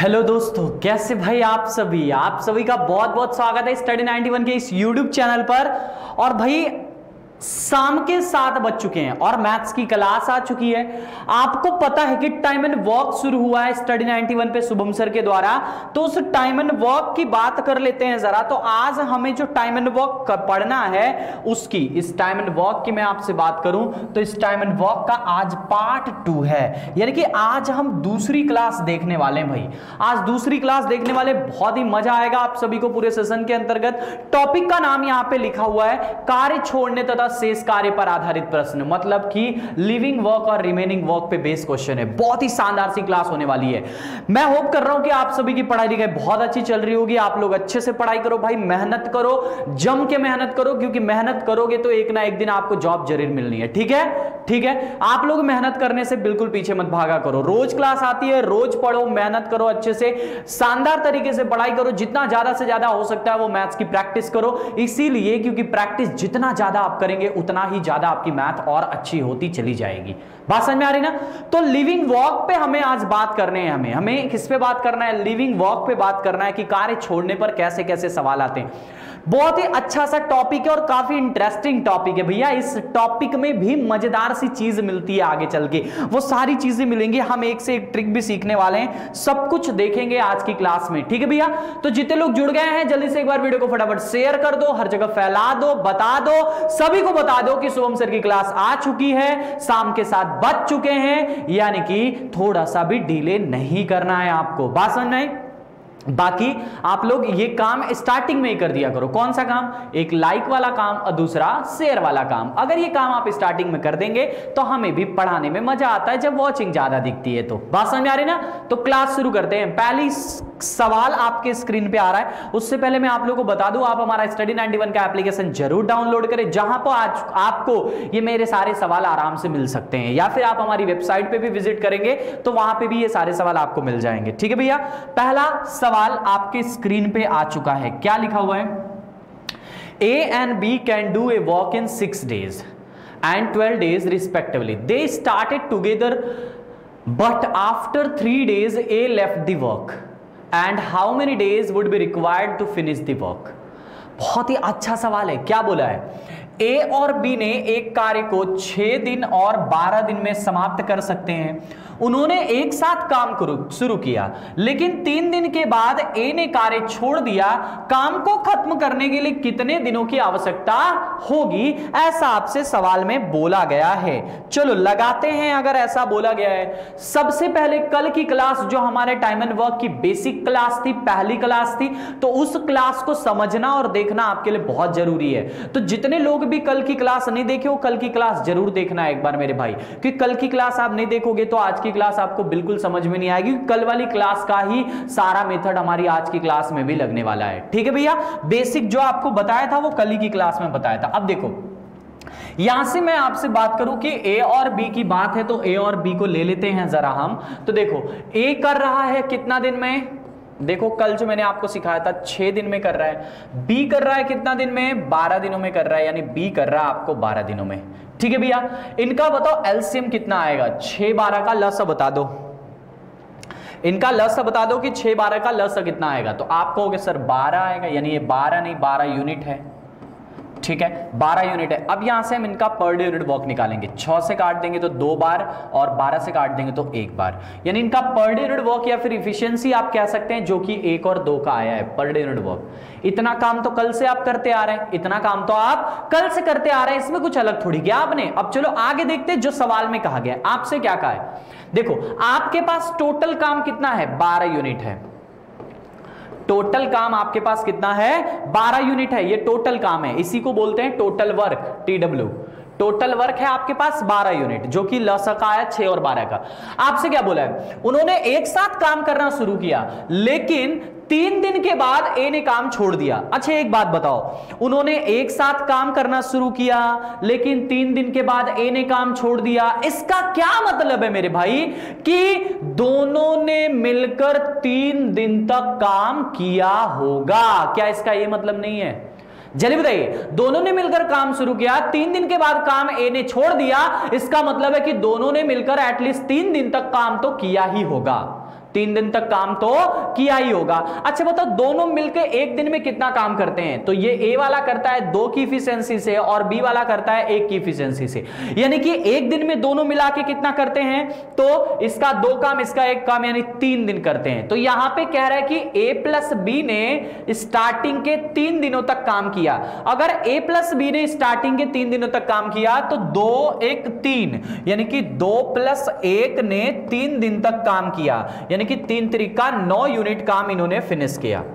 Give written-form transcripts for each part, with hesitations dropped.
Hello दोस्तों, कैसे भाई आप सभी का बहुत बहुत स्वागत है स्टडी 91 के इस यूट्यूब चैनल पर। और भाई शाम के 7 बज चुके हैं और मैथ्स की क्लास आ चुकी है। आपको पता है कि टाइम एंड वर्क शुरू हुआ है स्टडी 91 पे शुभम सर के द्वारा, तो उस टाइम एंड वर्क की बात कर लेते हैं जरा। तो आज हमें जो टाइम एंड वर्क पढ़ना है उसकी, इस टाइम एंड वर्क की मैं आपसे बात करूं तो इस टाइम एंड वर्क का आज पार्ट 2 है, यानी कि आज हम दूसरी क्लास देखने वाले हैं। भाई आज दूसरी क्लास देखने वाले, बहुत ही मजा आएगा आप सभी को पूरे सेशन के अंतर्गत। टॉपिक का नाम यहां पे लिखा हुआ है कार्य छोड़ने तथा शेष कार्य पर आधारित प्रश्न, मतलब कि लिविंग वर्क और रिमेनिंग वर्क पे बेस्ड क्वेश्चन है। बहुत ही शानदार सी क्लास होने वाली है। मैं होप कर रहा हूं कि आप सभी की पढ़ाई लिखाई बहुत अच्छी चल रही होगी। आप लोग अच्छे से पढ़ाई करो भाई, मेहनत करो, जम के मेहनत करो, क्योंकि मेहनत करोगे तो एक ना एक दिन आपको जॉब जरूर मिलनी है। ठीक है, ठीक है। आप लोग मेहनत करने से बिल्कुल पीछे मत भागा करो। रोज क्लास आती है, रोज पढ़ो, मेहनत करो, अच्छे से शानदार तरीके से पढ़ाई करो। जितना ज्यादा से ज्यादा हो सकता है वो मैथ्स की प्रैक्टिस करो, इसीलिए क्योंकि प्रैक्टिस जितना ज्यादा आप करेंगे उतना ही ज्यादा आपकी मैथ और अच्छी होती चली जाएगी। बात समझ में आ रही ना? तो लिविंग वर्क पे हमें आज बात करने हैं। हमें किस पे बात करना है? लिविंग वर्क पे बात करना है कि कार्य छोड़ने पर कैसे कैसे सवाल आते हैं। बहुत ही अच्छा सा टॉपिक है और काफी इंटरेस्टिंग टॉपिक है भैया। इस टॉपिक में भी मजेदार सी चीज मिलती है आगे चल के, वो सारी चीजें मिलेंगी। हम एक से एक ट्रिक भी सीखने वाले हैं, सब कुछ देखेंगे आज की क्लास में। ठीक है भैया, तो जितने लोग जुड़ गए हैं जल्दी से एक बार वीडियो को फटाफट शेयर कर दो, हर जगह फैला दो, बता दो, सभी को बता दो कि शुभम सर की क्लास आ चुकी है, शाम के 7 बज चुके हैं, यानी कि थोड़ा सा भी डिले नहीं करना है आपको। बात समझ में आई? बाकी आप लोग ये काम स्टार्टिंग में ही कर दिया करो। कौन सा काम? एक लाइक वाला काम और दूसरा शेयर वाला काम। अगर ये काम आप स्टार्टिंग में कर देंगे तो हमें भी पढ़ाने में मजा आता है जब वॉचिंग ज्यादा दिखती है। तो बात समझ में आ रही ना? तो क्लास शुरू करते हैं। पहली सवाल आपके स्क्रीन पे आ रहा है, उससे पहले मैं आप लोगों को बता दूं, आप हमारा स्टडी 91 का एप्लीकेशन जरूर डाउनलोड करें, जहां पर आज आपको ये मेरे सारे सवाल आराम से मिल सकते हैं, या फिर आप हमारी वेबसाइट पे भी विजिट करेंगे तो वहां पे भी ये सारे सवाल आपको मिल जाएंगे। ठीक है भैया, पहला सवाल आपके स्क्रीन पे आ चुका है। क्या लिखा हुआ है? A and B can do a work in 6 days and 12 days respectively. They started together, but after 3 days A left the work. And how many days would be required to finish the work? बहुत ही अच्छा सवाल है। क्या बोला है? ए और B ने एक कार्य को 6 दिन और 12 दिन में समाप्त कर सकते हैं। उन्होंने एक साथ काम शुरू किया, लेकिन 3 दिन के बाद ए ने कार्य छोड़ दिया। काम को खत्म करने के लिए कितने दिनों की आवश्यकता होगी, ऐसा आपसे सवाल में बोला गया है। चलो लगाते हैं अगर ऐसा बोला गया है। सबसे पहले कल की क्लास जो हमारे टाइम एंड वर्क की बेसिक क्लास थी, पहली क्लास थी, तो उस क्लास को समझना और देखना आपके लिए बहुत जरूरी है। तो जितने लोग भी कल की क्लास नहीं देखे हो, कल की क्लास जरूर देखना है एक बार मेरे भाई, क्योंकि कल की क्लास आप नहीं देखोगे तो आज की क्लास आपको बिल्कुल समझ में नहीं आएगी। कल वाली क्लास का ही सारा मेथड हमारी आज की क्लास में भी लगने वाला है। ठीक है भैया, बेसिक जो आपको बताया था वो कल ही की क्लास में बताया था। अब देखो यहां से मैं आपसे बात करूं कि ए और बी की बात है, तो ए और बी को ले लेते हैं जरा हम। तो देखो ए कर रहा है कितना दिन में? देखो कल जो मैंने आपको सिखाया था 6 दिन में कर रहा है। बी कर रहा है कितना दिन में? 12 दिनों में कर रहा है, यानी बी कर रहा है आपको 12 दिनों में। ठीक है भैया, इनका बताओ एलसीएम कितना आएगा? 6 12 का लसा बता दो, इनका लसा बता दो कि 6 12 का लसा कितना आएगा। तो आप कहोगे सर 12 आएगा, यानी ये 12 नहीं 12 यूनिट है। ठीक है, 12 यूनिट है। अब यहां से हम इनका पर डे यूनिट वर्क निकालेंगे। 6 से काट देंगे तो 2 बार और 12 से काट देंगे तो 1 बार, यानी इनका पर डे यूनिट वर्क या फिर इफिशियंसी आप कह सकते हैं, जो कि 1 और 2 का आया है पर डे यूनिट वर्क। इतना काम तो कल से आप करते आ रहे हैं, इतना काम तो आप कल से करते आ रहे हैं, इसमें कुछ अलग थोड़ी किया आपने। अब चलो आगे देखते हैं जो सवाल में कहा गया। आपसे क्या कहा है? देखो आपके पास टोटल काम कितना है? 12 यूनिट है। टोटल काम आपके पास कितना है? 12 यूनिट है। ये टोटल काम है, इसी को बोलते हैं total work, TW। Total work है आपके पास 12 यूनिट, जो कि लसा का है 6 और 12 का। आपसे क्या बोला है? उन्होंने एक साथ काम करना शुरू किया, लेकिन 3 दिन के बाद ए ने काम छोड़ दिया। अच्छा एक बात बताओ, उन्होंने एक साथ काम करना शुरू किया लेकिन 3 दिन के बाद ए ने काम छोड़ दिया, इसका क्या मतलब है मेरे भाई? कि दोनों ने मिलकर 3 दिन तक काम किया होगा। क्या इसका ये मतलब नहीं है? जल्दी बताइए, दोनों ने मिलकर काम शुरू किया, 3 दिन के बाद काम ए ने छोड़ दिया, इसका मतलब है कि दोनों ने मिलकर एटलीस्ट 3 दिन तक काम तो किया ही होगा। 3 दिन तक काम तो किया ही होगा। अच्छा बताओ दोनों मिलकर एक दिन में कितना काम करते हैं? तो ये ए वाला करता है 2 की इफिशियंसी से और बी वाला करता है 1 की इफिशियंसी से, यानी कि एक दिन में दोनों मिला के कितना करते हैं? तो इसका 2 काम इसका 1 काम, यानी 3 दिन करते हैं। तो यहां पे कह रहा है कि ए प्लस बी ने स्टार्टिंग के 3 दिनों तक काम किया। अगर ए प्लस बी ने स्टार्टिंग के 3 दिनों तक काम किया तो 2 1 3, यानी कि 2 प्लस 1 ने 3 दिन तक काम किया, यानी कि 3 तरीका 9 यूनिट काम इन्होंने फिनिश किया।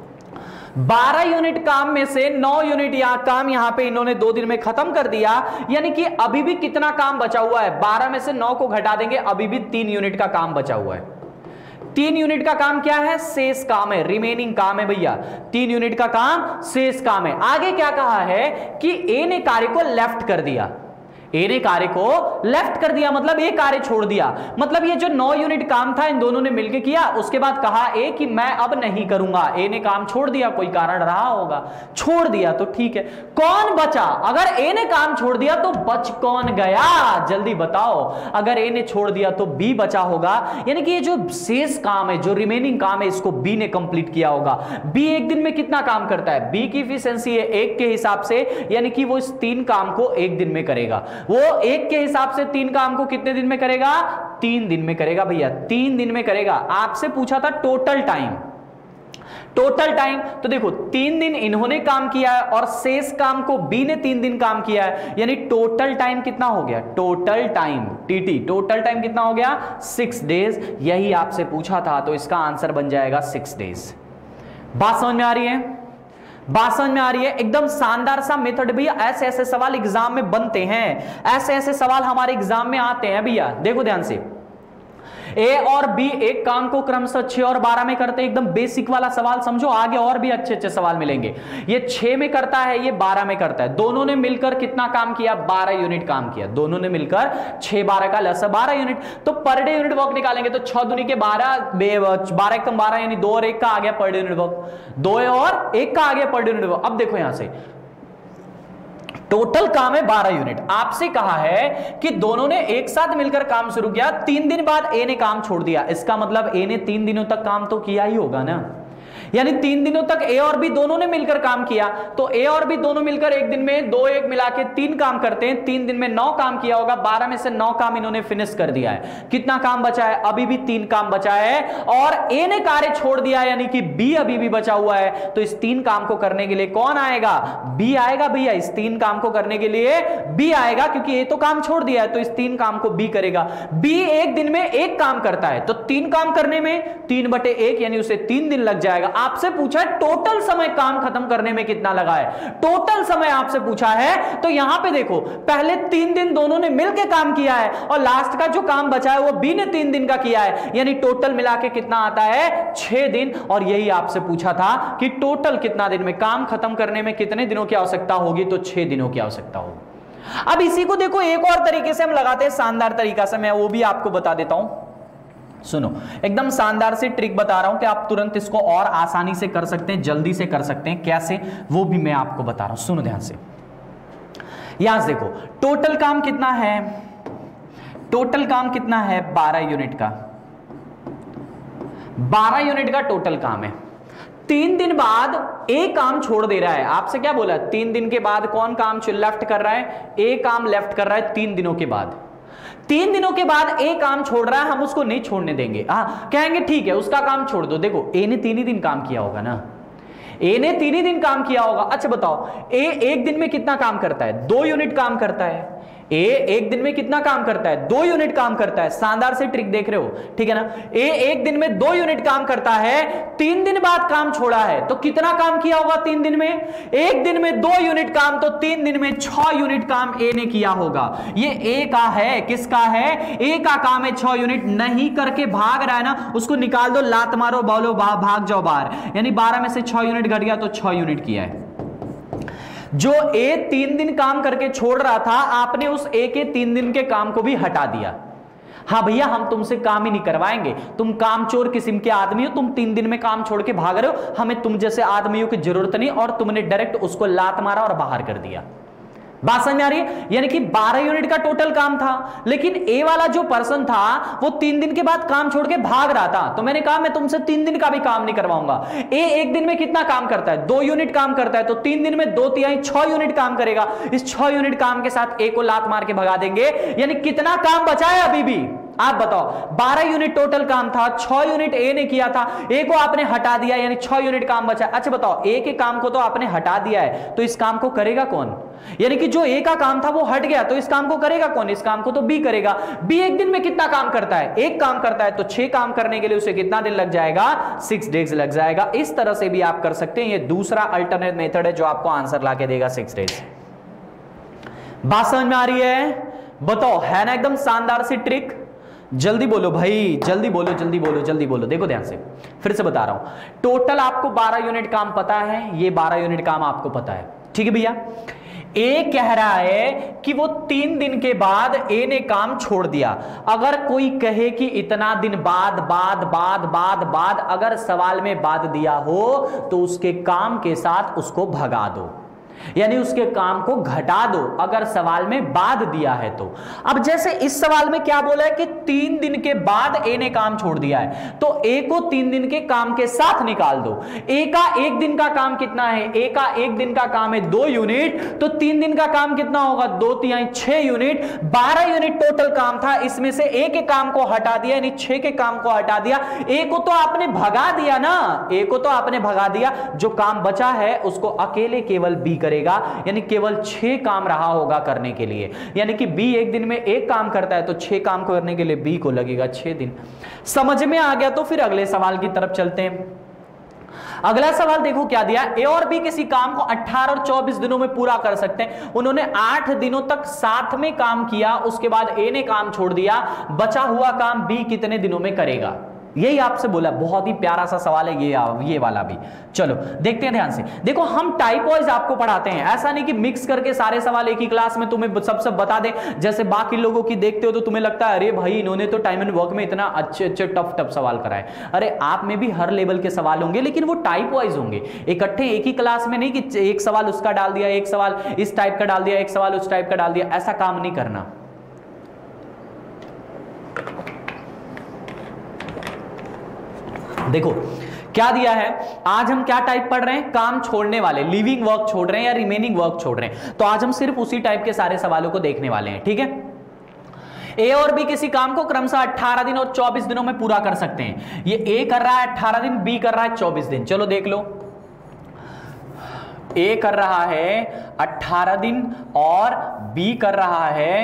12 यूनिट काम में से 9 यूनिट काम यहां पे इन्होंने 2 दिन में खत्म कर दिया, यानी कि अभी भी कितना काम बचा हुआ है? 12 में से 9 को घटा देंगे, अभी भी 3 यूनिट का काम बचा हुआ है। 3 यूनिट का काम क्या है? शेष काम है, रिमेनिंग काम है भैया। 3 यूनिट का काम शेष काम है। आगे क्या कहा है कि ए ने कार्य को लेफ्ट कर दिया, ए ने कार्य को लेफ्ट कर दिया मतलब ए कार्य छोड़ दिया, मतलब ये जो 9 यूनिट काम था इन दोनों ने मिलकर किया, उसके बाद कहा ए कि मैं अब नहीं करूंगा, ए ने काम छोड़ दिया, कोई कारण रहा होगा, छोड़ दिया तो ठीक है। कौन बचा? अगर ए ने काम छोड़ दिया तो बच कौन गया? जल्दी बताओ। अगर ए ने छोड़ दिया तो बी बचा होगा, यानी कि ये जो शेष काम है, जो रिमेनिंग काम है, इसको बी ने कंप्लीट किया होगा। बी एक दिन में कितना काम करता है? बी की इफिशियंसी है 1 के हिसाब से, यानी कि वो इस 3 काम को 1 दिन में करेगा। वो 1 के हिसाब से 3 काम को कितने दिन में करेगा? 3 दिन में करेगा भैया, 3 दिन में करेगा। आपसे पूछा था टोटल टाइम, टोटल टाइम तो देखो 3 दिन इन्होंने काम किया है और शेष काम को बी ने 3 दिन काम किया है, यानी टोटल टाइम कितना हो गया? Total time TT, total time कितना हो गया? 6 डेज। यही आपसे पूछा था, तो इसका आंसर बन जाएगा 6 डेज। बात समझ में आ रही है? बात समझ में आ रही है? एकदम शानदार सा मेथड भैया। ऐसे ऐसे सवाल एग्जाम में बनते हैं, ऐसे ऐसे सवाल हमारे एग्जाम में आते हैं भैया। देखो ध्यान से, ए और बी एक काम को क्रमशः 6 और 12 में करते हैं, एकदम बेसिक वाला सवाल समझो, आगे और भी अच्छे अच्छे सवाल मिलेंगे। ये 6 में करता है, ये 12 में करता है, दोनों ने मिलकर कितना काम किया? 12 यूनिट काम किया, दोनों ने मिलकर 6 12 का लसा 12 यूनिट। तो पर डे यूनिट वर्क निकालेंगे तो 6 दूनी के 12, 12 एकम 12, यानी 2 और 1 का आ गया पर डे यूनिट वर्क, 2 और 1 का आ गया पर डे यूनिट वर्क। अब देखो यहां से टोटल काम है 12 यूनिट। आपसे कहा है कि दोनों ने एक साथ मिलकर काम शुरू किया, 3 दिन बाद ए ने काम छोड़ दिया, इसका मतलब ए ने 3 दिनों तक काम तो किया ही होगा ना, यानी 3 दिनों तक ए और बी दोनों ने मिलकर काम किया। तो ए और बी दोनों मिलकर एक दिन में 2 1 मिला के 3 काम करते हैं, 3 दिन में 9 काम किया होगा, 12 में से 9 काम इन्होंने फिनिश कर दिया है। कितना काम बचा है? अभी भी 3 काम बचा है और ए ने कार्य छोड़ दिया, यानी कि बी अभी भी बचा हुआ है। तो इस 3 काम को करने के लिए कौन आएगा? बी आएगा भैया। इस 3 काम को करने के लिए बी आएगा, क्योंकि ए तो काम छोड़ दिया है, तो इस 3 काम को बी करेगा। बी एक दिन में 1 काम करता है, तो 3 काम करने में 3/1, यानी उसे 3 दिन लग जाएगा। आपसे पूछा है टोटल समय काम खत्म करने में कितना लगा है, टोटल समय आपसे पूछा है। तो यहां पे देखो, पहले 3 दिन दोनों ने मिलकर काम किया है और लास्ट का जो काम बचा है वो बी ने 3 दिन का किया है, यानी टोटल मिला के कितना आता है? 6 दिन। और यही आपसे पूछा था कि टोटल कितना दिन में काम खत्म करने में कितने दिनों की आवश्यकता होगी, तो 6 दिनों की आवश्यकता होगी। अब इसी को देखो एक और तरीके से हम लगाते हैं, शानदार तरीका से, मैं वो भी आपको बता देता हूं। सुनो, एकदम शानदार सी ट्रिक बता रहा हूं कि आप तुरंत इसको और आसानी से कर सकते हैं, जल्दी से कर सकते हैं। कैसे, वो भी मैं आपको बता रहा हूं, सुनो ध्यान से। यहां से देखो टोटल काम कितना है, टोटल काम कितना है? 12 यूनिट का, 12 यूनिट का टोटल काम है। 3 दिन बाद ए काम छोड़ दे रहा है। आपसे क्या बोला? 3 दिन के बाद कौन काम लेफ्ट कर रहा है? ए काम लेफ्ट कर रहा है 3 दिनों के बाद। 3 दिनों के बाद ए काम छोड़ रहा है, हम उसको नहीं छोड़ने देंगे। कहेंगे ठीक है उसका काम छोड़ दो। देखो ए ने 3 ही दिन काम किया होगा ना, ए ने 3 ही दिन काम किया होगा। अच्छा बताओ, ए एक दिन में कितना काम करता है? 2 यूनिट काम करता है। ए एक दिन में कितना काम करता है? 2 यूनिट काम करता है। शानदार से ट्रिक देख रहे हो, ठीक है ना? ए एक दिन में 2 यूनिट काम करता है, 3 दिन बाद काम छोड़ा है, तो कितना काम किया होगा 3 दिन में? एक दिन में 2 यूनिट काम, तो 3 दिन में 6 यूनिट काम ए ने किया होगा। ये ए का है, किसका है? ए का काम है 6 यूनिट। नहीं करके भाग रहा है ना, उसको निकाल दो, लात मारो, बोलो भाग जाओ बाहर, यानी 12 में से 6 यूनिट घट गया, तो 6 यूनिट किया है। जो ए 3 दिन काम करके छोड़ रहा था, आपने उस ए के 3 दिन के काम को भी हटा दिया। हाँ भैया हम तुमसे काम ही नहीं करवाएंगे, तुम कामचोर किस्म के आदमी हो, तुम 3 दिन में काम छोड़ के भाग रहे हो, हमें तुम जैसे आदमियों की जरूरत नहीं, और तुमने डायरेक्ट उसको लात मारा और बाहर कर दिया। बात समझ में आ रही है? यानी कि 12 यूनिट का टोटल काम था, लेकिन ए वाला जो पर्सन था वो 3 दिन के बाद काम छोड़ के भाग रहा था, तो मैंने कहा मैं तुमसे 3 दिन का भी काम नहीं करवाऊंगा। ए एक दिन में कितना काम करता है? 2 यूनिट काम करता है, तो 3 दिन में 2 तिहाई 6 यूनिट काम करेगा। इस 6 यूनिट काम के साथ ए को लात मार के भगा देंगे, यानी कितना काम बचा है अभी भी? आप बताओ, 12 यूनिट टोटल काम था, 6 यूनिट ए ने किया था, ए को आपने हटा दिया, यानी 6 यूनिट काम बचा। अच्छा बताओ, ए के काम को तो आपने हटा दिया है, तो इस काम को करेगा कौन? यानी कि जो ए का काम था वो हट गया, तो इस काम को करेगा कौन? इस काम को तो बी करेगा। बी एक दिन में कितना काम करता है? एक काम करता है, तो 6 काम करने के लिए उसे कितना दिन लग जाएगा? 6 डेज लग जाएगा। इस तरह से भी आप कर सकते हैं, ये दूसरा अल्टरनेट मेथड है जो आपको आंसर ला के देगा 6 डेज। बात समझ में आ रही है? बताओ, है ना एकदम शानदार सी ट्रिक? जल्दी बोलो भाई, जल्दी बोलो, जल्दी बोलो, जल्दी बोलो। देखो ध्यान से, फिर से बता रहा हूं, टोटल आपको 12 यूनिट काम पता है, ये 12 यूनिट काम आपको पता है, ठीक है भैया? ए कह रहा है कि वो 3 दिन के बाद ए ने काम छोड़ दिया। अगर कोई कहे कि इतना दिन बाद बाद बाद बाद बाद अगर सवाल में बाद दिया हो तो उसके काम के साथ उसको भगा दो, यानी उसके काम को घटा दो अगर सवाल में बाद दिया है तो। अब जैसे इस सवाल में क्या बोला है कि 3 दिन के बाद ए ने काम छोड़ दिया है, तो ए को 3 दिन के काम के साथ निकाल दो। ए का एक दिन का काम कितना है? ए का एक दिन का काम है 2 यूनिट, तो 3 दिन का काम कितना होगा? 2 तिहाई 6 यूनिट। 12 यूनिट टोटल काम था, इसमें से ए के काम को हटा दिया, यानी 6 के काम को हटा दिया। ए को तो आपने भगा दिया ना, ए को तो आपने भगा दिया, जो काम बचा है उसको अकेले केवल बी करेगा, यानी केवल 6 काम रहा होगा करने के लिए। यानी कि बी एक दिन में एक काम करता है, तो 6 काम करने के लिए बी को लगेगा 6 दिन। समझ में आ गया? तो फिर अगले सवाल की तरफ चलते हैं। अगला सवाल देखो क्या दिया, ए और बी किसी काम को 18 और 24 दिनों में पूरा कर सकते हैं। उन्होंने 8 दिनों तक साथ में काम किया, उसके बाद ए ने काम छोड़ दिया, बचा हुआ काम बी कितने दिनों में करेगा? यही आपसे बोला, बहुत ही प्यारा सा सवाल है ये वाला भी। चलो देखते हैं ध्यान से। देखो, हम टाइप वाइज आपको पढ़ाते हैं, ऐसा नहीं कि मिक्स करके सारे सवाल एक ही क्लास में तुम्हें सब बता दें। जैसे बाकी लोगों की देखते हो तो तुम्हें लगता है अरे भाई इन्होंने तो टाइम एंड वर्क में इतना अच्छे टफ सवाल कराए। अरे आप में भी हर लेवल के सवाल होंगे, लेकिन वो टाइप वाइज होंगे, इकट्ठे एक ही क्लास में नहीं कि एक सवाल उसका डाल दिया, एक सवाल इस टाइप का डाल दिया, एक सवाल उस टाइप का डाल दिया, ऐसा काम नहीं करना। देखो क्या दिया है, आज हम क्या टाइप पढ़ रहे हैं? काम छोड़ने वाले, लिविंग वर्क छोड़ रहे हैं या रिमेनिंग वर्क छोड़ रहे हैं। तो आज हम सिर्फ उसी टाइप के सारे सवालों को देखने वाले हैं, ठीक है? ए और बी किसी काम को क्रमशः 18 दिन और 24 दिनों में पूरा कर सकते हैं। ये ए कर रहा है 18 दिन, बी कर रहा है 24 दिन। चलो देख लो, ए कर रहा है 18 दिन और बी कर रहा है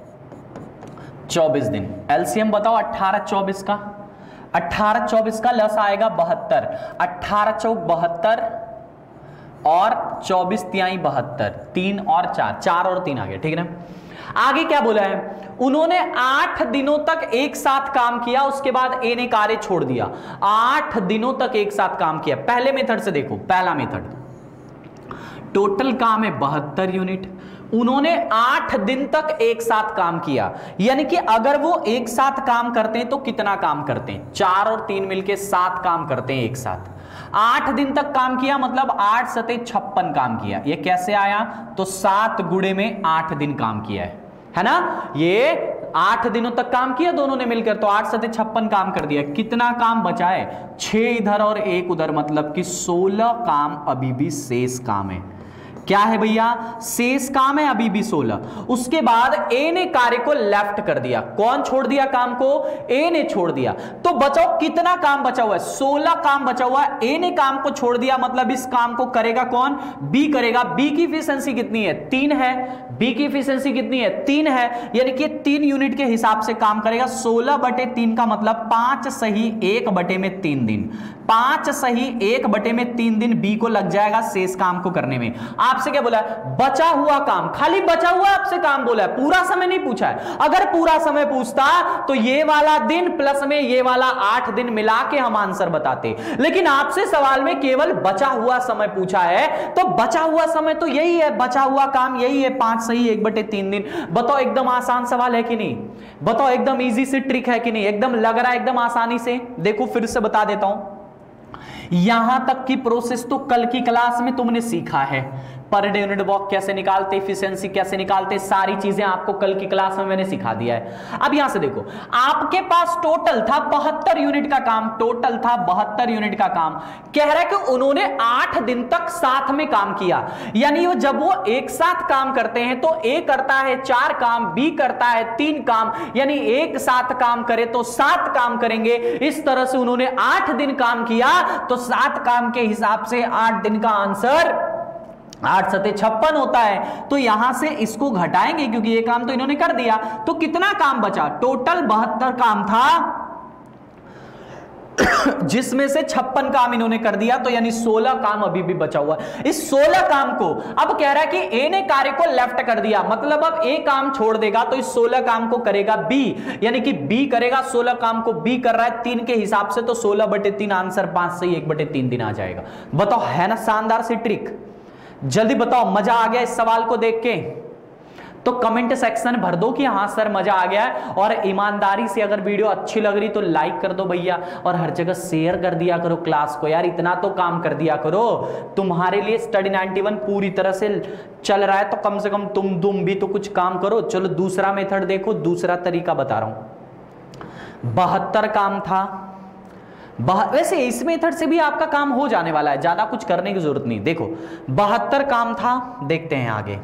24 दिन। एलसीएम बताओ 18 24 का। 18 24 का लस आएगा 72, 18 चौक 72 और 24 तिहाई 72, 3 और 4 और 3 आ गया, ठीक है ना? आगे क्या बोला है, उन्होंने 8 दिनों तक एक साथ काम किया, उसके बाद ए ने कार्य छोड़ दिया। 8 दिनों तक एक साथ काम किया। पहले मेथड से देखो, पहला मेथड, टोटल काम है 72 यूनिट, उन्होंने 8 दिन तक एक साथ काम किया। यानी कि अगर वो एक साथ काम करते हैं तो कितना काम करते हैं? 4 और 3 मिलके 7 काम करते हैं एक साथ। 8 दिन तक काम किया मतलब 8 सते 56 काम किया। ये कैसे आया? तो 7 गुणे में 8 दिन काम किया है ना? ये 8 दिनों तक काम किया दोनों ने मिलकर, तो 8 सते 56 काम कर दिया। कितना काम बचा है? 6 इधर और 1 उधर, मतलब कि 16 काम अभी भी शेष काम है। क्या है भैया? शेष काम है अभी भी 16। उसके बाद ए ने कार्य को लेफ्ट कर दिया। कौन छोड़ दिया काम को? ए ने छोड़ दिया। तो बचाओ कितना काम बचा हुआ है? 16 काम बचा हुआ है। ए ने काम को छोड़ दिया, मतलब इस काम को करेगा कौन? बी करेगा। बी की एफिशिएंसी कितनी है? 3 है। बी की एफिशिएंसी कितनी है? 3 है, यानी कि 3 यूनिट के हिसाब से काम करेगा। 16/3 का मतलब 5 सही 1/3 दिन। 5 सही 1/3 दिन बी को लग जाएगा शेष काम को करने में। आपसे क्या बोला है? बचा हुआ काम, खाली बचा हुआ आपसे काम बोला है, पूरा समय नहीं पूछा है। अगर पूरा समय पूछता तो ये वाला दिन प्लस में ये वाला 8 दिन मिला के हम आंसर बताते, लेकिन आपसे सवाल में केवल बचा हुआ समय पूछा है। तो बचा हुआ समय तो यही है, बचा हुआ काम यही है, 5 सही 1/3 दिन। बताओ एकदम आसान सवाल है कि नहीं? बताओ एकदम इजी सी ट्रिक है कि नहीं? एकदम लग रहा है एकदम आसानी से। देखो फिर से बता देता हूं, यहां तक की प्रोसेस तो कल की क्लास में तुमने सीखा है। पर डे यूनिट वर्क कैसे निकालते, एफिशिएंसी कैसे निकालते, सारी चीजें आपको कल की क्लास में मैंने सिखा दिया है। अब यहां से देखो, आपके पास टोटल था 72 यूनिट का काम, टोटल था 72 यूनिट का काम। कह रहा है कि उन्होंने 8 दिन तक साथ में काम किया, यानी वो जब वो एक साथ काम करते हैं तो ए करता है 4 काम, बी करता है 3 काम, यानी एक साथ काम करे तो 7 काम करेंगे। इस तरह से उन्होंने 8 दिन काम किया, तो 7 काम के हिसाब से 8 दिन का आंसर 8 सते 56 होता है। तो यहां से इसको घटाएंगे क्योंकि ये काम तो इन्होंने कर दिया, तो कितना काम बचा, टोटल 72 काम था जिसमें से 56 काम इन्होंने कर दिया, तो यानी 16 काम अभी भी बचा हुआ है। इस 16 काम को अब कह रहा है कि ए ने कार्य को लेफ्ट कर दिया, मतलब अब ए काम छोड़ देगा तो इस 16 काम को करेगा बी, यानी कि बी करेगा 16 काम को, बी कर रहा है 3 के हिसाब से, तो 16/3 आंसर 5 से ही 1/3 दिन आ जाएगा। बताओ, है ना शानदार सी ट्रिक? जल्दी बताओ, मजा आ गया इस सवाल को देख के? तो कमेंट सेक्शन भर दो कि हां सर मजा आ गया है, और ईमानदारी से अगर वीडियो अच्छी लग रही तो लाइक कर दो भैया, और हर जगह शेयर कर दिया करो क्लास को। यार इतना तो काम कर दिया करो, तुम्हारे लिए स्टडी 91 पूरी तरह से चल रहा है, तो कम से कम तुम भी तो कुछ काम करो। चलो दूसरा मेथड देखो, दूसरा तरीका बता रहा हूं। 72 काम था, वैसे इस मेथड से भी आपका काम हो जाने वाला है, ज्यादा कुछ करने की जरूरत नहीं। देखो 72 काम था, देखते हैं आगे।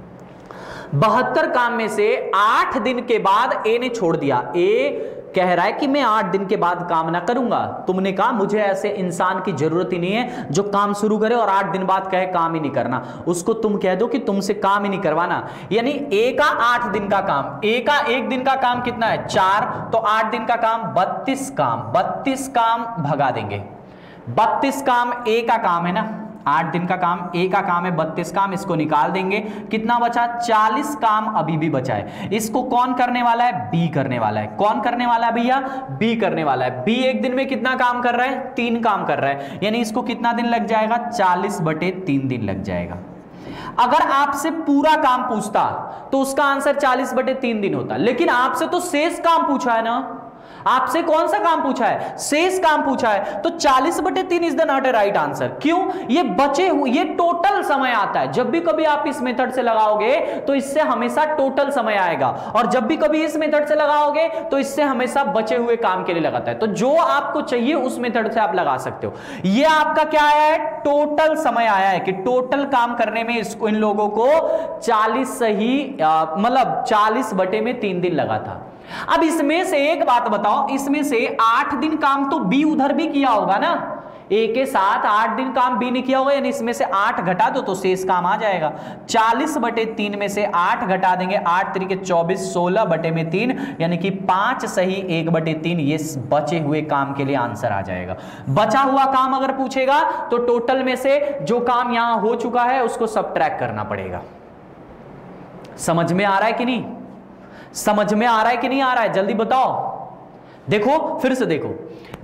72 काम में से 8 दिन के बाद ए ने छोड़ दिया। ए कह रहा है कि मैं 8 दिन के बाद काम ना करूंगा। तुमने कहा मुझे ऐसे इंसान की जरूरत ही नहीं है जो काम शुरू करे और 8 दिन बाद कहे काम ही नहीं करना। उसको तुम कह दो कि तुमसे काम ही नहीं करवाना। यानी ए का 8 दिन का काम, ए का 1 दिन का काम कितना है 4, तो 8 दिन का काम 32 काम, 32 काम भगा देंगे। 32 काम ए का काम है ना, 8 दिन का काम ए का काम है, 32 काम इसको निकाल देंगे। कितना बचा 40 काम अभी भी बचा है। इसको कौन करने वाला है, बी करने वाला है। कौन करने वाला है भैया, बी करने वाला है। बी 1 दिन में कितना काम कर रहा है, 3 काम कर रहा है, यानी इसको कितना दिन लग जाएगा 40/3 दिन लग जाएगा। अगर आपसे पूरा काम पूछता तो उसका आंसर 40/3 दिन होता, लेकिन आपसे तो शेष काम पूछा है ना। आपसे कौन सा काम पूछा है, शेष काम पूछा है, तो 40/3 is the not a right answer. क्यों, ये बचे हुए, ये टोटल समय आता है। जब भी कभी आप इस मेथड से लगाओगे तो इससे हमेशा टोटल समय आएगा, और जब भी कभी इस मेथड से लगाओगे तो इससे हमेशा बचे हुए काम के लिए लगाता है। तो जो आपको चाहिए उस मेथड से आप लगा सकते हो। ये आपका क्या आया है, टोटल समय आया है कि टोटल काम करने में इसको इन लोगों को 40 सही मतलब 40/3 दिन लगा था। अब इसमें से एक बात बताओ, इसमें से 8 दिन काम तो बी उधर भी किया होगा ना, ए के साथ 8 दिन काम बी ने किया होगा, यानी इसमें से 8 घटा दो तो शेष काम आ जाएगा। 40/3 में से 8 घटा देंगे, 8 3 24, 16/3, यानी कि 5 सही 1/3, ये बचे हुए काम के लिए आंसर आ जाएगा। बचा हुआ काम अगर पूछेगा तो टोटल में से जो काम यहां हो चुका है उसको सबट्रैक्ट करना पड़ेगा। समझ में आ रहा है कि नहीं, समझ में आ रहा है कि नहीं आ रहा है, जल्दी बताओ। देखो फिर से देखो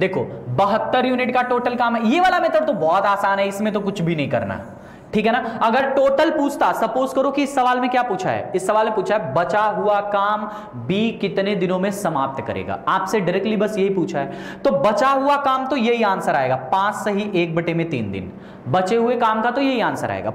72 यूनिट का टोटल काम है। ये वाला मेथड तो बहुत आसान है, इसमें तो कुछ भी नहीं करना, ठीक है ना। अगर टोटल पूछता, सपोज करो कि इस सवाल में क्या पूछा है, इस सवाल में पूछा है बचा हुआ काम बी कितने दिनों में समाप्त करेगा। आपसे डायरेक्टली बस यही पूछा है, तो बचा हुआ काम तो यही आंसर आएगा, 5 सही 1/3 दिन। बचे हुए काम का तो यही आंसर आएगा।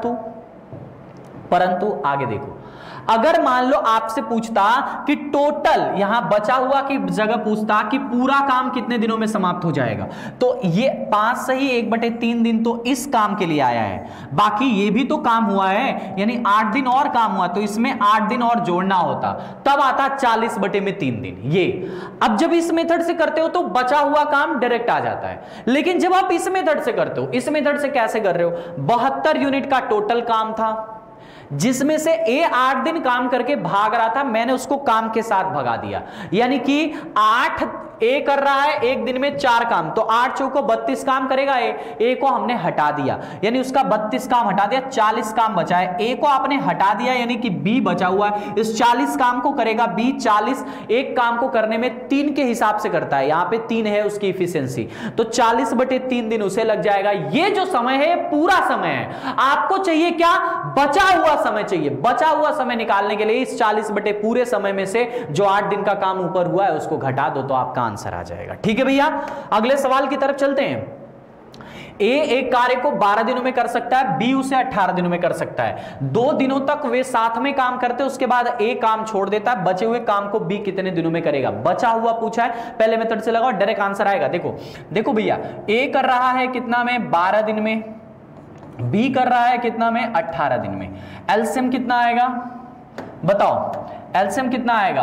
परंतु आगे देखो, अगर मान लो आपसे पूछता कि टोटल, यहां बचा हुआ की जगह पूछता कि पूरा काम कितने दिनों में समाप्त हो जाएगा, तो ये 5 सही 1/3 दिन तो इस काम के लिए आया है, बाकी ये भी तो काम हुआ है, यानी 8 दिन और काम हुआ, तो इसमें 8 दिन और जोड़ना होता, तब आता 40/3 दिन। ये अब जब इस मेथड से करते हो तो बचा हुआ काम डायरेक्ट आ जाता है, लेकिन जब आप इस मेथड से करते हो, इस मेथड से कैसे कर रहे हो, 72 यूनिट का टोटल काम था, जिसमें से ए 8 दिन काम करके भाग रहा था, मैंने उसको काम के साथ भगा दिया, यानी कि 8 ए कर रहा है 1 दिन में 4 काम, तो 8 चौको 32 काम करेगा ए को हमने हटा दिया, यानी उसका 32 काम हटा दिया, 40 काम बचा है। ए को आपने हटा दिया, यानी कि बी बचा हुआ है, इस 40 काम को करेगा बी। 40 एक काम को करने में 3 के हिसाब से करता है, यहां पे 3 है उसकी इफिशियंसी, तो 40/3 दिन उसे लग जाएगा। ये जो समय है पूरा समय है, आपको चाहिए क्या, बचा हुआ समय चाहिए। बचा हुआ समय निकालने के लिए इस 40 बटे पूरे समय में से जो 8 दिन का काम ऊपर हुआ है उसको घटा दो तो आपका आंसर आ जाएगा। ठीक है भैया, अगले सवाल की तरफ चलते हैं। एक कार्य को 12 दिनों में कर सकता है, बी उसे 18 दिनों में कर सकता है। 2 दिनों तक वे साथ में काम करते हैं, उसके बाद ए काम छोड़ देता है, बचे हुए काम को बी कितने दिनों में करेगा। बचा हुआ पूछा है, पहले मेथड से लगाओ, डायरेक्ट आंसर आएगा। देखो भैया, ए कर रहा है कितना में, 12 दिन में, बी कर रहा है कितना में, 18 दिन में। एलसीएम कितना आएगा बताओ, एलसीएम कितना आएगा,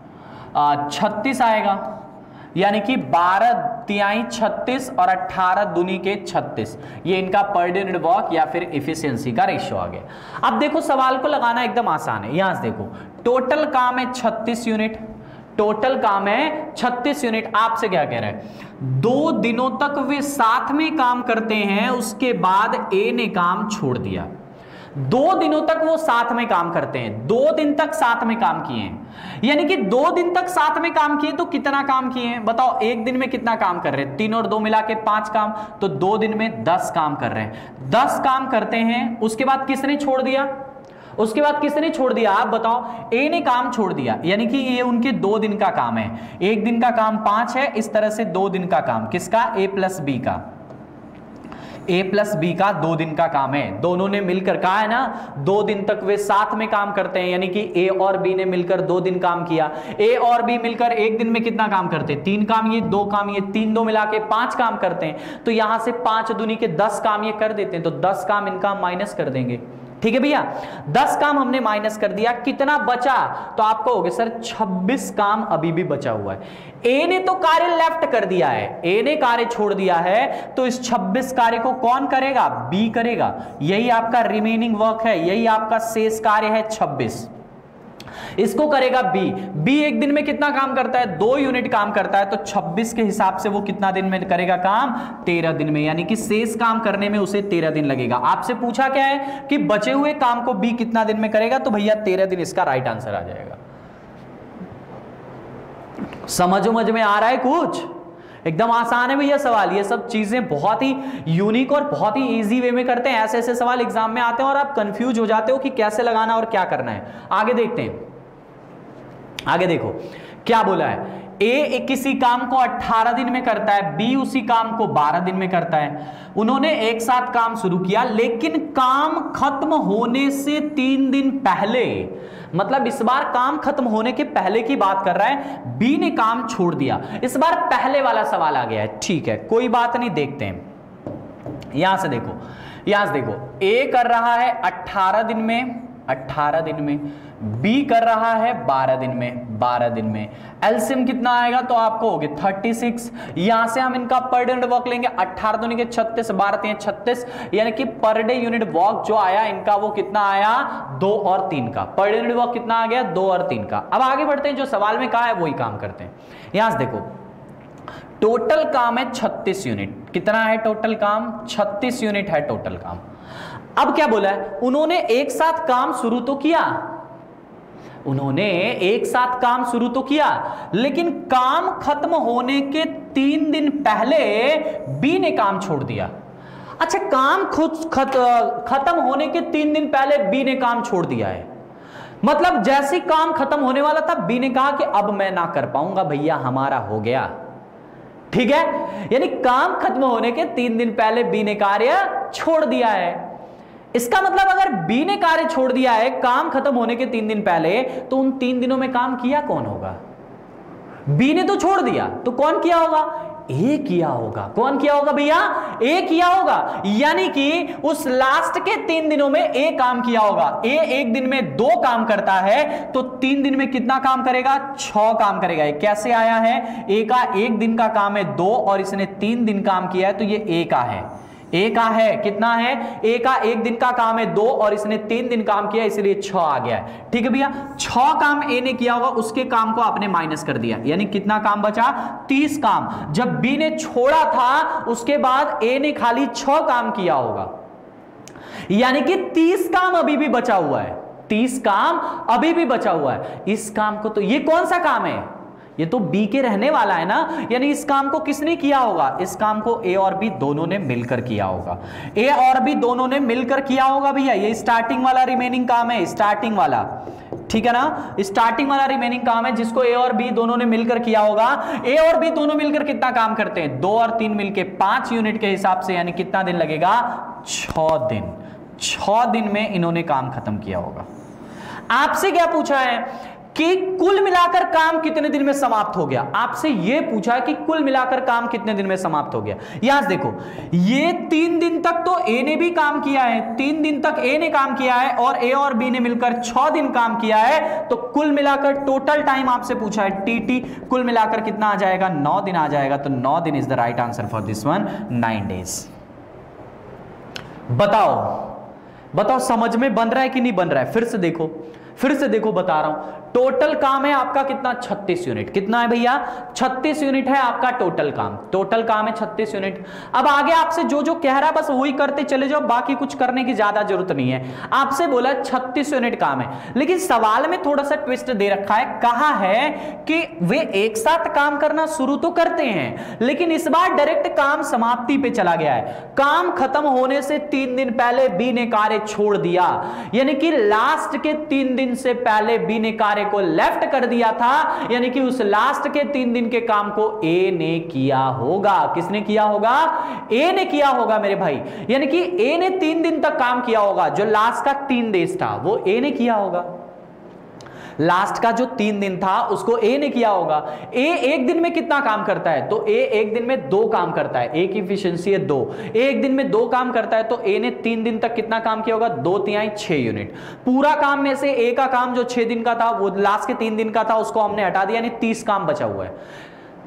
36 आएगा, यानी कि 12 तिहाई 36 और 18 दूनी के 36, ये इनका पर डे यूनिट वर्क या फिर इफिशियंसी का रेशियो आ गया। अब देखो सवाल को लगाना एकदम आसान है, यहां से देखो टोटल काम है 36 यूनिट, टोटल काम है 36 यूनिट। आपसे क्या कह रहा है, 2 दिनों तक वे साथ में काम करते हैं, उसके बाद ए ने काम छोड़ दिया। 2 दिनों तक वो साथ में काम करते हैं, 2 दिन तक साथ में काम किए हैं, यानी कि 2 दिन तक साथ में काम किए तो कितना काम किए हैं बताओ। एक दिन में कितना काम कर रहे हैं, 3 और 2 मिला के 5 काम, तो 2 दिन में 10 काम कर रहे हैं। 10 काम करते हैं, उसके बाद किसने छोड़ दिया, उसके बाद किसने छोड़ दिया आप बताओ, ए ने काम छोड़ दिया, यानी कि ये उनके 2 दिन का काम है। एक दिन का काम 5 है, इस तरह से 2 दिन का काम किसका, ए प्लस बी का, ए प्लस बी का 2 दिन का काम है। दोनों ने मिलकर, कहा है ना 2 दिन तक वे साथ में काम करते हैं, यानी कि ए और बी ने मिलकर 2 दिन काम किया। ए और बी मिलकर एक दिन में कितना काम करते हैं, 3 काम ये, 2 काम ये, 3 2 मिला के 5 काम करते हैं। तो यहां से 5 दूनी के 10 काम ये कर देते हैं, तो 10 काम इनका माइनस कर देंगे। ठीक है भैया, 10 काम हमने माइनस कर दिया, कितना बचा, तो आप कहोगे सर 26 काम अभी भी बचा हुआ है। ए ने तो कार्य लेफ्ट कर दिया है, ए ने कार्य छोड़ दिया है, तो इस 26 कार्य को कौन करेगा, बी करेगा। यही आपका रिमेनिंग वर्क है, यही आपका शेष कार्य है 26, इसको करेगा बी। बी एक दिन में कितना काम करता है, 2 यूनिट काम करता है, तो 26 के हिसाब से वो कितना दिन में करेगा काम, 13 दिन में, यानी कि शेष काम करने में उसे 13 दिन लगेगा। आपसे पूछा क्या है कि बचे हुए काम को बी कितना दिन में करेगा, तो भैया 13 दिन इसका राइट आंसर आ जाएगा। समझ में आ रहा है कुछ, एकदम आसान है भैया सवाल। ये सब चीजें बहुत ही यूनिक और बहुत ही इजी वे में करते हैं। ऐसे ऐसे सवाल एग्जाम में आते हैं और आप कंफ्यूज हो जाते हो कि कैसे लगाना और क्या करना है। आगे देखते हैं, आगे देखो क्या बोला है। ए किसी काम को 18 दिन में करता है, बी उसी काम को 12 दिन में करता है। उन्होंने एक साथ काम शुरू किया, लेकिन काम खत्म होने से 3 दिन पहले, मतलब इस बार काम खत्म होने के पहले की बात कर रहा है, बी ने काम छोड़ दिया। इस बार पहले वाला सवाल आ गया है, ठीक है कोई बात नहीं, देखते हैं। यहां से देखो, यहां से देखो, ए कर रहा है 18 दिन में, 18 दिन में, बी कर रहा है 12 दिन में, 12 दिन में। एलसीएम कितना आएगा, तो आपको होगी 36। यहां से हम इनका पर डे यूनिट वर्क लेंगे, 18 दूनी के 36, 12 3 36, यानी कि पर डे यूनिट वर्क जो आया इनका वो कितना आया, 2 और 3 का। पर डे यूनिट वर्क कितना आ गया, 2 और 3 का। अब आगे बढ़ते हैं, जो सवाल में कहा है वही काम करते हैं। यहां से देखो टोटल काम है 36 यूनिट, कितना है टोटल काम, 36 यूनिट है टोटल काम। अब क्या बोला है, उन्होंने एक साथ काम शुरू तो किया, उन्होंने एक साथ काम शुरू तो किया, लेकिन काम खत्म होने के 3 दिन पहले बी ने काम छोड़ दिया। अच्छा, काम खुद खत्म होने के 3 दिन पहले बी ने काम छोड़ दिया है, मतलब जैसे काम खत्म होने वाला था बी ने कहा कि अब मैं ना कर पाऊंगा भैया, हमारा हो गया। ठीक है, यानी काम खत्म होने के 3 दिन पहले बी ने कार्य छोड़ दिया है। इसका मतलब अगर बी ने कार्य छोड़ दिया है काम खत्म होने के 3 दिन पहले, तो उन 3 दिनों में काम किया कौन होगा, बी ने तो छोड़ दिया, तो कौन किया होगा, ए किया होगा। कौन किया होगा भैया, ए किया होगा, यानी कि उस लास्ट के 3 दिनों में ए काम किया होगा। ए एक दिन में 2 काम करता है, तो 3 दिन में कितना काम करेगा, 6 काम करेगा। ये कैसे आया है, ए का एक दिन का काम है 2 और इसने 3 दिन काम किया है, तो ये ए का है, ए का है, कितना है, ए का एक दिन का काम है 2 और इसने 3 दिन काम किया, इसलिए 6 आ गया है। ठीक है भैया, 6 काम ए ने किया होगा, उसके काम को आपने माइनस कर दिया, यानी कितना काम बचा, 30 काम। जब बी ने छोड़ा था उसके बाद ए ने खाली 6 काम किया होगा, यानी कि 30 काम अभी भी बचा हुआ है, 30 काम अभी भी बचा हुआ है। इस काम को, तो ये कौन सा काम है, ये तो बी के रहने वाला है ना, यानी इस काम को किसने किया होगा, इस काम को ए और बी दोनों ने मिलकर किया होगा, ए और बी दोनों ने मिलकर किया होगा भैया। ये स्टार्टिंग वाला रिमेनिंग काम है, स्टार्टिंग वाला ठीक है ना। स्टार्टिंग वाला रिमेनिंग काम है जिसको ए और बी दोनों ने मिलकर किया होगा। ए और बी दोनों मिलकर कितना काम करते हैं, 2 और 3 मिलकर 5 यूनिट के हिसाब से, यानी कितना दिन लगेगा, 6 दिन। 6 दिन में इन्होंने काम खत्म किया होगा। आपसे क्या पूछा है कि कुल मिलाकर काम कितने दिन में समाप्त हो गया। आपसे यह पूछा है कि कुल मिलाकर काम कितने दिन में समाप्त हो गया। यहां देखो, ये 3 दिन तक तो ए ने भी काम किया है, 3 दिन तक ए ने काम किया है और ए और बी ने मिलकर 6 दिन काम किया है। तो कुल मिलाकर टोटल टाइम आपसे पूछा है टीटी, कुल मिलाकर कितना आ जाएगा, 9 दिन आ जाएगा। तो 9 दिन is the right answer for this one, 9 days. बताओ समझ में बन रहा है कि नहीं बन रहा है। फिर से देखो बता रहा हूं। टोटल काम है आपका कितना, 36 यूनिट। कितना है भैया, 36 यूनिट है आपका टोटल काम। टोटल काम है 36 यूनिट। अब आगे आपसे जो जो कह रहा है बस वही करते चले जाओ, बाकी कुछ करने की ज्यादा जरूरत नहीं है। आपसे बोला 36 यूनिट काम है, लेकिन सवाल में थोड़ा सा ट्विस्ट दे रखा है। कहा है कि वे एक साथ काम करना शुरू तो करते हैं, लेकिन इस बार डायरेक्ट काम समाप्ति पे चला गया है। काम खत्म होने से 3 दिन पहले बी ने कार्य छोड़ दिया, यानी कि लास्ट के 3 दिन से पहले बी ने कार्य को लेफ्ट कर दिया था, यानी कि उस लास्ट के 3 दिन के काम को ए ने किया होगा। किसने किया होगा, ए ने किया होगा मेरे भाई। यानी कि ए ने 3 दिन तक काम किया होगा, जो लास्ट का 3 डेज था वो ए ने किया होगा। लास्ट का जो 3 दिन था उसको ए ने किया होगा। ए एक दिन में कितना काम करता है, तो ए एक दिन में 2 काम करता है। ए की एफिशिएंसी है 2। ए एक दिन में 2 काम करता है, तो ए ने 3 दिन तक कितना काम किया होगा, 2 तिहाई 6 यूनिट। पूरा काम में से ए का काम जो 6 दिन का था वो लास्ट के 3 दिन का था, उसको हमने हटा दिया, यानी 30 काम बचा हुआ है।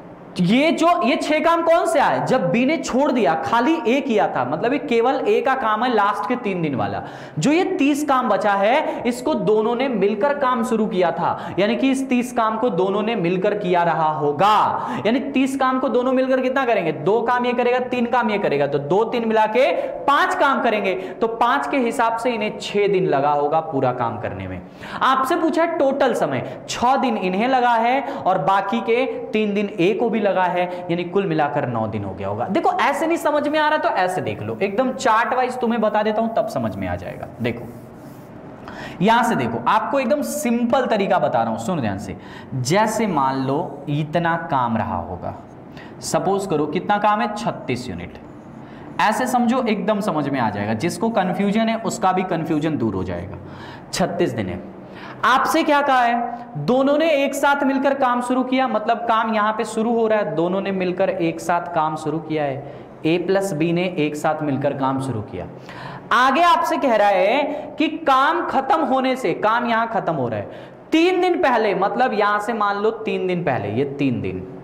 ये 6 काम कौन से आए, जब बी ने छोड़ दिया, खाली ए किया था, मतलब ये केवल ए का काम है लास्ट के 3 दिन वाला। जो ये 30 काम बचा है इसको दोनों ने मिलकर काम शुरू किया था, यानी कि इस 30 काम को दोनों ने मिलकर किया रहा होगा। यानी 30 काम को दोनों मिलकर कितना करेंगे, 2 काम ये करेगा, 3 काम ये करेगा, तो 2 3 मिला के 5 काम करेंगे। तो 5 के हिसाब से इन्हें 6 दिन लगा होगा पूरा काम करने में। आपसे पूछा टोटल समय, 6 दिन इन्हें लगा है और बाकी के 3 दिन ए को भी लगा है, यानी कुल मिलाकर 9 दिन हो गया होगा। देखो ऐसे नहीं समझ में आ रहा तो ऐसे देख लो, एकदम चार्ट वाइज तुम्हें बता देता हूं तब समझ में आ जाएगा। देखो यहां से देखो, आपको एकदम सिंपल तरीका बता रहा हूं, सुन ध्यान से। जैसे मान लो इतना काम रहा होगा, सपोज करो कितना काम है, 36 यूनिट। ऐसे समझो, एकदम समझ में आ जाएगा। जिसको कंफ्यूजन है उसका भी कंफ्यूजन दूर हो जाएगा। 36 दिन है। आपसे क्या कहा है, दोनों ने एक साथ मिलकर काम शुरू किया, मतलब काम यहां पे शुरू हो रहा है, दोनों ने मिलकर एक साथ काम शुरू किया है। ए प्लस बी ने एक साथ मिलकर काम शुरू किया। आगे आपसे कह रहा है कि काम खत्म होने से, काम यहां खत्म हो रहा है 3 दिन पहले, मतलब यहां से मान लो 3 दिन पहले, ये 3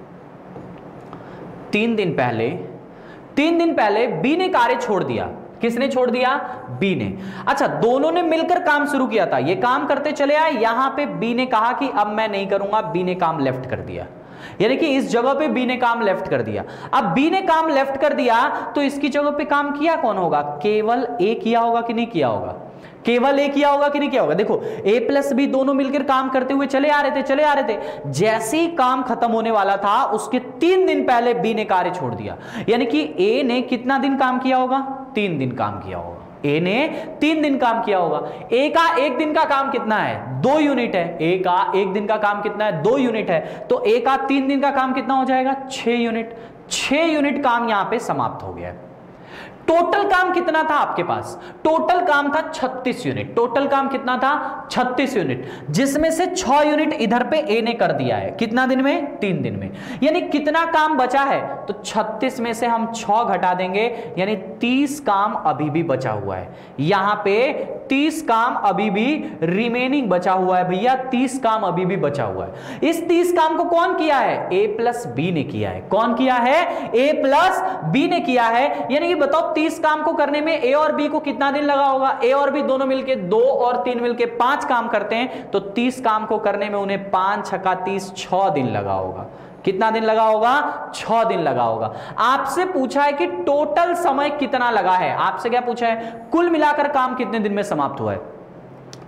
दिन पहले बी ने कार्य छोड़ दिया। किसने छोड़ दिया, बी ने। अच्छा, दोनों ने मिलकर काम शुरू किया था, ये काम करते चले आए। यहां पे बी ने कहा कि अब मैं नहीं करूंगा, बी ने काम लेफ्ट कर दिया, यानी कि इस जगह पे बी ने काम लेफ्ट कर दिया। अब बी ने काम लेफ्ट कर दिया तो इसकी जगह पे काम किया कौन होगा, केवल ए किया होगा कि नहीं किया होगा, केवल ए किया होगा कि नहीं किया होगा। देखो ए प्लस बी दोनों मिलकर काम करते हुए चले आ रहे थे। जैसे ही काम खत्म होने वाला था उसके 3 दिन पहले बी ने कार्य छोड़ दिया, यानी कि ए ने कितना दिन काम किया होगा, 3 दिन काम किया होगा। ए ने 3 दिन काम किया होगा। ए का 1 दिन का काम कितना है, 2 यूनिट है। ए का 1 दिन का काम कितना है, 2 यूनिट है। तो ए का 3 दिन का काम कितना हो जाएगा, 6 यूनिट। 6 यूनिट काम यहां पे समाप्त हो गया है। टोटल काम कितना था आपके पास, टोटल काम था 36 यूनिट। टोटल काम कितना था, 36 यूनिट, जिसमें से 6 यूनिट इधर पे ए ने कर दिया है। कितना दिन में, 3 दिन में। यानी कितना काम बचा है, तो 36 में से हम 6 घटा देंगे, यानी 30 काम अभी भी बचा हुआ है। यहां पे 30 काम अभी भी रिमेनिंग बचा हुआ है भैया, 30 काम अभी भी बचा हुआ है। इस 30 काम को कौन किया है, ए प्लस बी ने किया है। कौन किया है, ए प्लस बी ने किया है। यानी कि बताओ 30 काम को करने में ए और बी को कितना दिन लगा होगा। ए और बी दोनों मिलके 2 और 3 मिलके 5 काम करते हैं, तो 30 काम को करने में उन्हें 5 छक्का 30, 6 दिन लगा होगा। कितना दिन लगा होगा, 6 दिन लगा होगा। आपसे पूछा है कि टोटल समय कितना लगा है। आपसे क्या पूछा है, कुल मिलाकर काम कितने दिन में समाप्त हुआ है।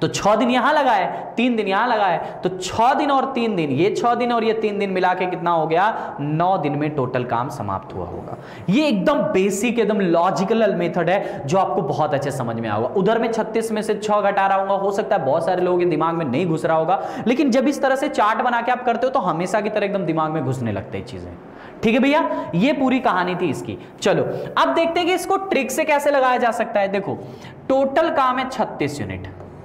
तो 6 दिन यहां लगाए, 3 दिन यहां लगाए, तो 6 दिन और 3 दिन, ये 6 दिन और ये 3 दिन मिला के कितना हो गया, 9 दिन में टोटल काम समाप्त हुआ होगा। ये एकदम बेसिक, एकदम लॉजिकल मेथड है जो आपको बहुत अच्छे समझ में आएगा। उधर में 36 में से 6 घटा रहा हूँ, हो सकता है बहुत सारे लोगों के दिमाग में नहीं घुस रहा होगा, लेकिन जब इस तरह से चार्ट बना के आप करते हो तो हमेशा की तरह एकदम दिमाग में घुसने लगते हैं चीजें। ठीक है भैया, ये पूरी कहानी थी इसकी। चलो अब देखते हैं कि इसको ट्रिक से कैसे लगाया जा सकता है। देखो टोटल काम है 36 यूनिट,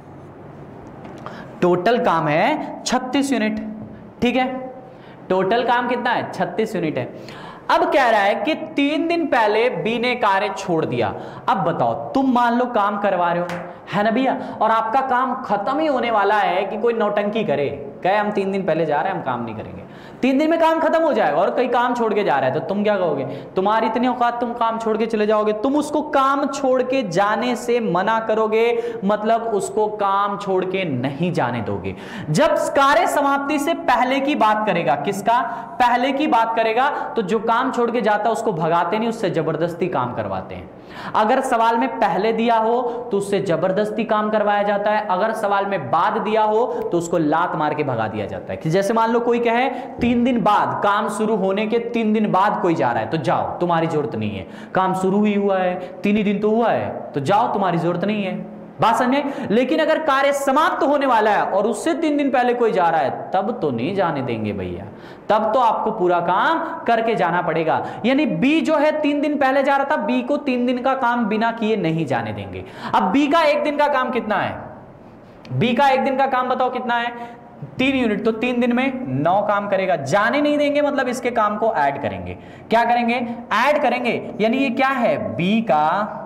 टोटल काम है 36 यूनिट, ठीक है, टोटल काम कितना है, 36 यूनिट है। अब कह रहा है कि 3 दिन पहले बी ने कार्य छोड़ दिया। अब बताओ, तुम मान लो काम करवा रहे हो, है ना भैया, और आपका काम खत्म ही होने वाला है कि कोई नौटंकी करे, कहे हम 3 दिन पहले जा रहे हैं, हम काम नहीं करेंगे, 3 दिन में काम खत्म हो जाएगा, और कहीं काम छोड़ के जा रहा है, तो तुम क्या कहोगे, तुम्हारी इतनी औकात, तुम काम छोड़ के चले जाओगे, तुम उसको काम छोड़ के जाने से मना करोगे, मतलब उसको काम छोड़ के नहीं जाने दोगे। जब कार्य समाप्ति से पहले की बात करेगा, किसका, पहले की बात करेगा, तो जो काम छोड़ के जाता है उसको भगाते नहीं, उससे जबरदस्ती काम करवाते हैं। अगर सवाल में पहले दिया हो तो उससे जबरदस्ती काम करवाया जाता है, अगर सवाल में बाद दिया हो तो उसको लात मार के भगा दिया जाता है। कि जैसे मान लो कोई कहे 3 दिन बाद, काम शुरू होने के 3 दिन बाद कोई जा रहा है, तो जाओ, तुम्हारी जरूरत नहीं है, काम शुरू ही हुआ है, 3 ही दिन तो हुआ है, तो जाओ, तुम्हारी जरूरत नहीं है, बात समझे। लेकिन अगर कार्य समाप्त होने वाला है और उससे 3 दिन पहले कोई जा रहा है, तब तो नहीं जाने देंगे भैया, तब तो आपको पूरा काम करके जाना पड़ेगा। यानी बी जो है 3 दिन पहले जा रहा था, बी को 3 दिन का काम बिना किए नहीं जाने देंगे। अब बी का 1 दिन का काम कितना है, बी का 1 दिन का काम बताओ कितना है, 3 यूनिट, तो 3 दिन में 9 काम करेगा, जाने नहीं देंगे, मतलब इसके काम को ऐड करेंगे। क्या करेंगे, ऐड करेंगे। यानी ये क्या है, बी का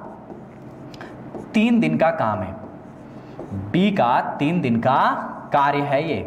3 दिन का काम है, बी का 3 दिन का कार्य है, ये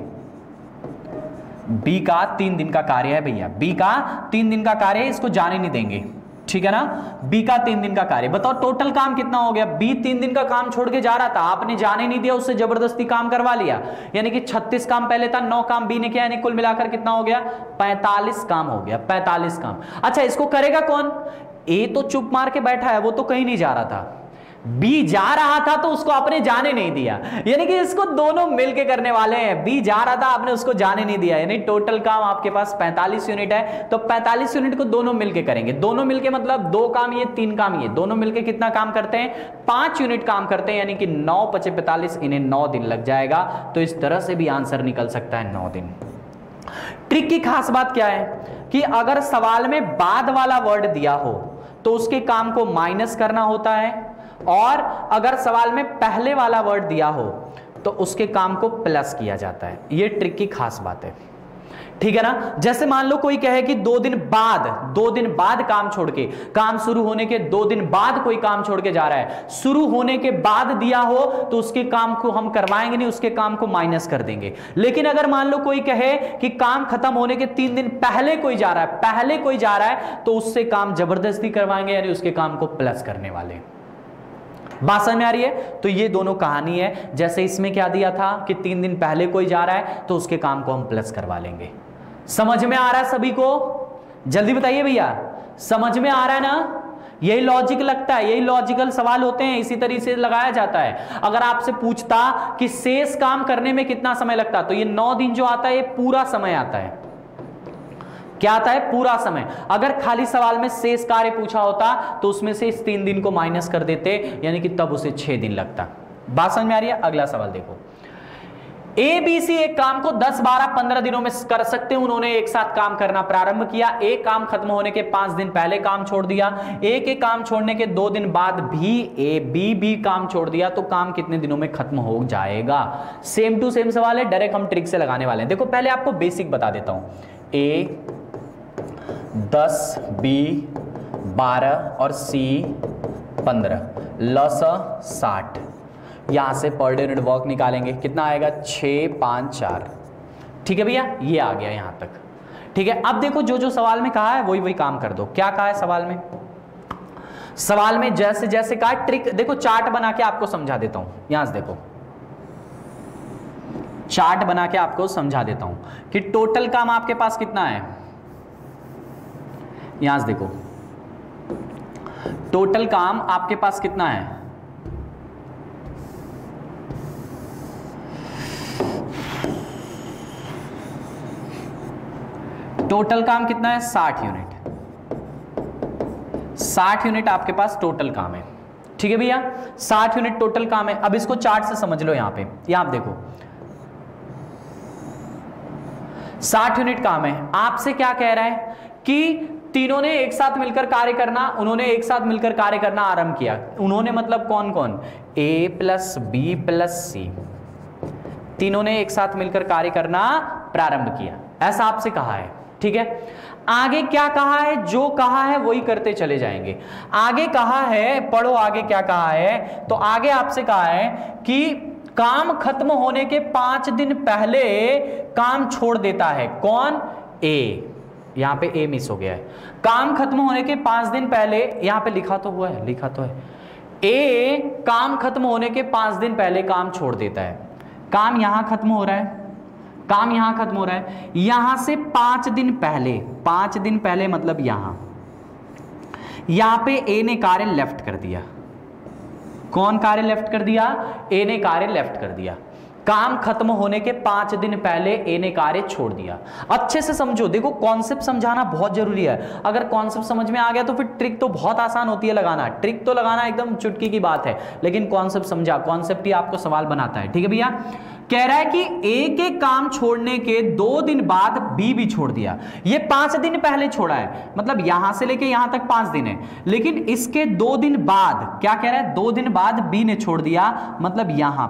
बी का 3 दिन का कार्य है भैया, बी का 3 दिन का कार्य है, इसको जाने नहीं देंगे, ठीक है ना। बी का 3 दिन का कार्य, बताओ टोटल काम कितना हो गया। बी 3 दिन का काम छोड़ के जा रहा था, आपने जाने नहीं दिया, उससे जबरदस्ती काम करवा लिया, यानी कि 36 काम पहले था, 9 काम बी ने किया, यानी कुल मिलाकर कितना हो गया, 45 काम हो गया, 45 काम। अच्छा, इसको करेगा कौन, ए तो चुप मार के बैठा है, वो तो कहीं नहीं जा रहा था, बी जा रहा था तो उसको आपने जाने नहीं दिया, यानी कि इसको दोनों मिलके करने वाले हैं। बी जा रहा था, आपने उसको जाने नहीं दिया, यानी टोटल काम आपके पास 45 यूनिट है, तो 45 यूनिट को दोनों मिलके करेंगे। दोनों मिलके मतलब 2 काम ये, 3 काम ये, दोनों मिलके कितना काम करते हैं, 5 यूनिट काम करते हैं, यानी कि 9 × 5 = 45, इन्हें 9 दिन लग जाएगा। तो इस तरह से भी आंसर निकल सकता है 9 दिन। ट्रिक की खास बात क्या है कि अगर सवाल में बाद वाला वर्ड दिया हो तो उसके काम को माइनस करना होता है, और अगर सवाल में पहले वाला वर्ड दिया हो तो उसके काम को प्लस किया जाता है। यह ट्रिक की खास बात है, ठीक है ना। जैसे मान लो कोई कहे कि 2 दिन बाद काम छोड़ के, काम शुरू होने के 2 दिन बाद कोई काम छोड़ के जा रहा है, शुरू होने के बाद दिया हो तो उसके काम को हम करवाएंगे नहीं, उसके काम को माइनस कर देंगे। लेकिन अगर मान लो कोई कहे कि काम खत्म होने के 3 दिन पहले कोई जा रहा है, तो उससे काम जबरदस्ती करवाएंगे, यानी उसके काम को प्लस करने वाले। बात समझ में आ रही है। तो ये दोनों कहानी है। जैसे इसमें क्या दिया था कि 3 दिन पहले कोई जा रहा है तो उसके काम को हम प्लस करवा लेंगे। समझ में आ रहा है सभी को, जल्दी बताइए भैया, समझ में आ रहा है ना। यही लॉजिक लगता है, यही लॉजिकल सवाल होते हैं, इसी तरीके से लगाया जाता है। अगर आपसे पूछता कि शेष काम करने में कितना समय लगता, तो ये 9 दिन जो आता है ये पूरा समय आता है। क्या आता है, पूरा समय। अगर खाली सवाल में शेष कार्य पूछा होता तो उसमें से इस 3 दिन को माइनस कर देते, यानी कि तब उसे 6 दिन लगता। बात समझ में आ रही है। अगला सवाल देखो, ए बी सी एक काम को 10, 12, 15 दिनों में कर सकते हैं। उन्होंने एक साथ काम करना प्रारंभ किया। एक काम खत्म होने के 5 दिन पहले काम छोड़ दिया। एक एक काम छोड़ने के 2 दिन बाद भी ए बी भी काम छोड़ दिया, तो काम कितने दिनों में खत्म हो जाएगा। सेम टू सेम सवाल है, डायरेक्ट हम ट्रिक से लगाने वाले हैं। देखो पहले आपको बेसिक बता देता हूं। ए 10, बी 12 और सी 15, लस 60। यहां से पर डे यूनिट वर्क निकालेंगे, कितना आएगा 6, 5, 4। ठीक है भैया, ये आ गया यहां तक। ठीक है, अब देखो जो जो सवाल में कहा है वही वही काम कर दो। क्या कहा है सवाल में, सवाल में जैसे जैसे कहा ट्रिक देखो, चार्ट बना के आपको समझा देता हूं। यहां से देखो, चार्ट बना के आपको समझा देता हूं कि टोटल काम आपके पास कितना है। यहां से देखो, टोटल काम आपके पास कितना है, टोटल काम कितना है 60 यूनिट, 60 यूनिट आपके पास टोटल काम है। ठीक है भैया, 60 यूनिट टोटल काम है। अब इसको चार्ट से समझ लो, यहां पे यहां देखो 60 यूनिट काम है। आपसे क्या कह रहा है कि तीनों ने एक साथ मिलकर कार्य करना, उन्होंने एक साथ मिलकर कार्य करना आरंभ किया। उन्होंने मतलब कौन कौन, A plus B plus C, तीनों ने एक साथ मिलकर कार्य करना प्रारंभ किया, ऐसा आपसे कहा है। ठीक है, आगे क्या कहा है, जो कहा है वही करते चले जाएंगे। आगे कहा है, पढ़ो आगे क्या कहा है। तो आगे आपसे कहा है कि काम खत्म होने के 5 दिन पहले काम छोड़ देता है। कौन, ए, यहां पे ए मिस हो गया है। काम खत्म होने के 5 दिन पहले, यहां पे लिखा तो हुआ है, लिखा तो है, ए काम खत्म होने के 5 दिन पहले काम छोड़ देता है। काम यहां खत्म हो रहा है, काम यहां खत्म हो रहा है, यहां से 5 दिन पहले, 5 दिन पहले मतलब यहां पे ए ने कार्य लेफ्ट कर दिया। कौन कार्य लेफ्ट कर दिया, ए ने कार्य लेफ्ट कर दिया। काम खत्म होने के 5 दिन पहले ए ने कार्य छोड़ दिया। अच्छे से समझो, देखो कॉन्सेप्ट समझाना बहुत जरूरी है। अगर कॉन्सेप्ट समझ में आ गया तो फिर ट्रिक तो बहुत आसान होती है लगाना। ट्रिक तो लगाना एकदम चुटकी की बात है, लेकिन कॉन्सेप्ट समझा, कॉन्सेप्ट ही आपको सवाल बनाता है। ठीक है भैया, कह रहा है कि ए के काम छोड़ने के 2 दिन बाद बी भी छोड़ दिया। ये 5 दिन पहले छोड़ा है, मतलब यहां से लेके यहां तक 5 दिन है, लेकिन इसके 2 दिन बाद क्या कह रहा है, 2 दिन बाद बी ने छोड़ दिया। मतलब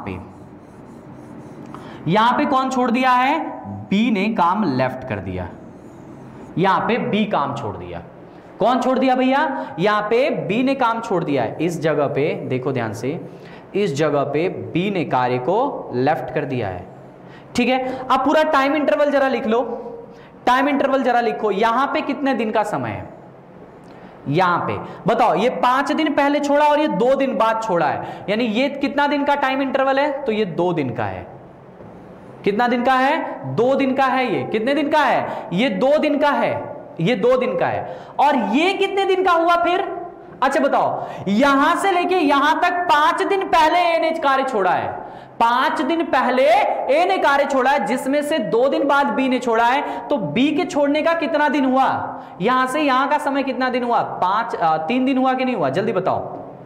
यहां पे कौन छोड़ दिया है, बी ने काम लेफ्ट कर दिया। यहां पे बी काम छोड़ दिया। कौन छोड़ दिया भैया, यहां पे बी ने काम छोड़ दिया है। इस जगह पे देखो ध्यान से, इस जगह पे बी ने कार्य को लेफ्ट कर दिया है। ठीक है, अब पूरा टाइम इंटरवल जरा लिख लो, टाइम इंटरवल जरा लिखो। यहां पे कितने दिन का समय है, यहां पे बताओ। ये 5 दिन पहले छोड़ा और ये 2 दिन बाद छोड़ा है, यानी ये कितना दिन का टाइम इंटरवल है, तो ये 2 दिन का है। कितना दिन का है, 2 दिन का है। ये कितने दिन का है, ये 2 दिन का है, ये 2 दिन का है। और ये कितने दिन का हुआ फिर, अच्छा बताओ, यहां से लेके यहां तक 5 दिन पहले ए ने कार्य छोड़ा है। 5 दिन पहले ए ने कार्य छोड़ा है, जिसमें से 2 दिन बाद बी ने छोड़ा है। तो बी के छोड़ने का कितना दिन हुआ, यहां से यहां का समय कितना दिन हुआ, 3 दिन हुआ कि नहीं हुआ, जल्दी बताओ।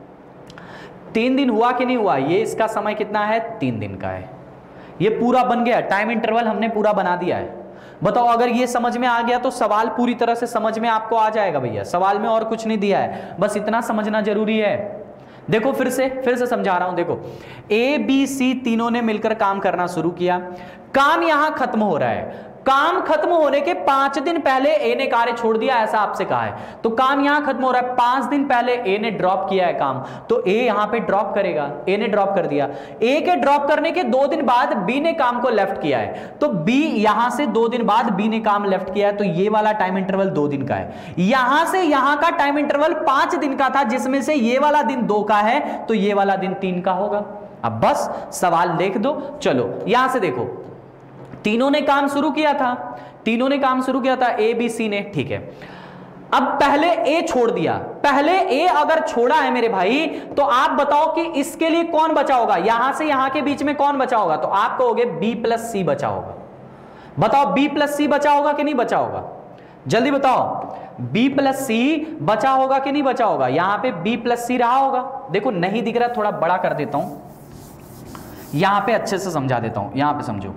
3 दिन हुआ कि नहीं हुआ, ये इसका समय कितना है, 3 दिन का है। ये पूरा बन गया, टाइम इंटरवल हमने पूरा बना दिया है। बताओ, अगर ये समझ में आ गया तो सवाल पूरी तरह से समझ में आपको आ जाएगा भैया। सवाल में और कुछ नहीं दिया है, बस इतना समझना जरूरी है। देखो फिर से समझा रहा हूं। देखो, ए बी सी तीनों ने मिलकर काम करना शुरू किया। काम यहां खत्म हो रहा है, काम खत्म होने के 5 दिन पहले ए ने कार्य छोड़ दिया, ऐसा आपसे कहा है। तो काम यहां खत्म हो रहा है, 5 दिन पहले ए ने ड्रॉप किया है काम, तो ए यहां पे ड्रॉप करेगा। ए ने ड्रॉप कर दिया। ए के ड्रॉप करने के 2 दिन बाद बी ने काम को लेफ्ट किया है, तो बी यहां से 2 दिन बाद बी ने काम लेफ्ट किया है, तो ये वाला टाइम इंटरवल 2 दिन का है। यहां से यहां का टाइम इंटरवल 5 दिन का था, जिसमें से ये वाला दिन 2 का है, तो ये वाला दिन 3 का होगा। अब बस सवाल लिख दो। चलो यहां से देखो, तीनों ने काम शुरू किया था, तीनों ने काम शुरू किया था, ए बी सी ने। ठीक है, अब पहले ए छोड़ दिया। पहले ए अगर छोड़ा है मेरे भाई, तो आप बताओ कि इसके लिए कौन बचा होगा, यहां से यहां के बीच में कौन बचा होगा, तो आप कहोगे बी प्लस सी बचा होगा। बताओ बी प्लस सी बचा होगा कि नहीं बचा होगा, जल्दी बताओ। बी प्लस सी बचा होगा कि नहीं बचा होगा, यहां पे बी प्लस सी रहा होगा। देखो नहीं दिख रहा, थोड़ा बड़ा कर देता हूं, यहां पे अच्छे से समझा देता हूं। यहां पे समझो,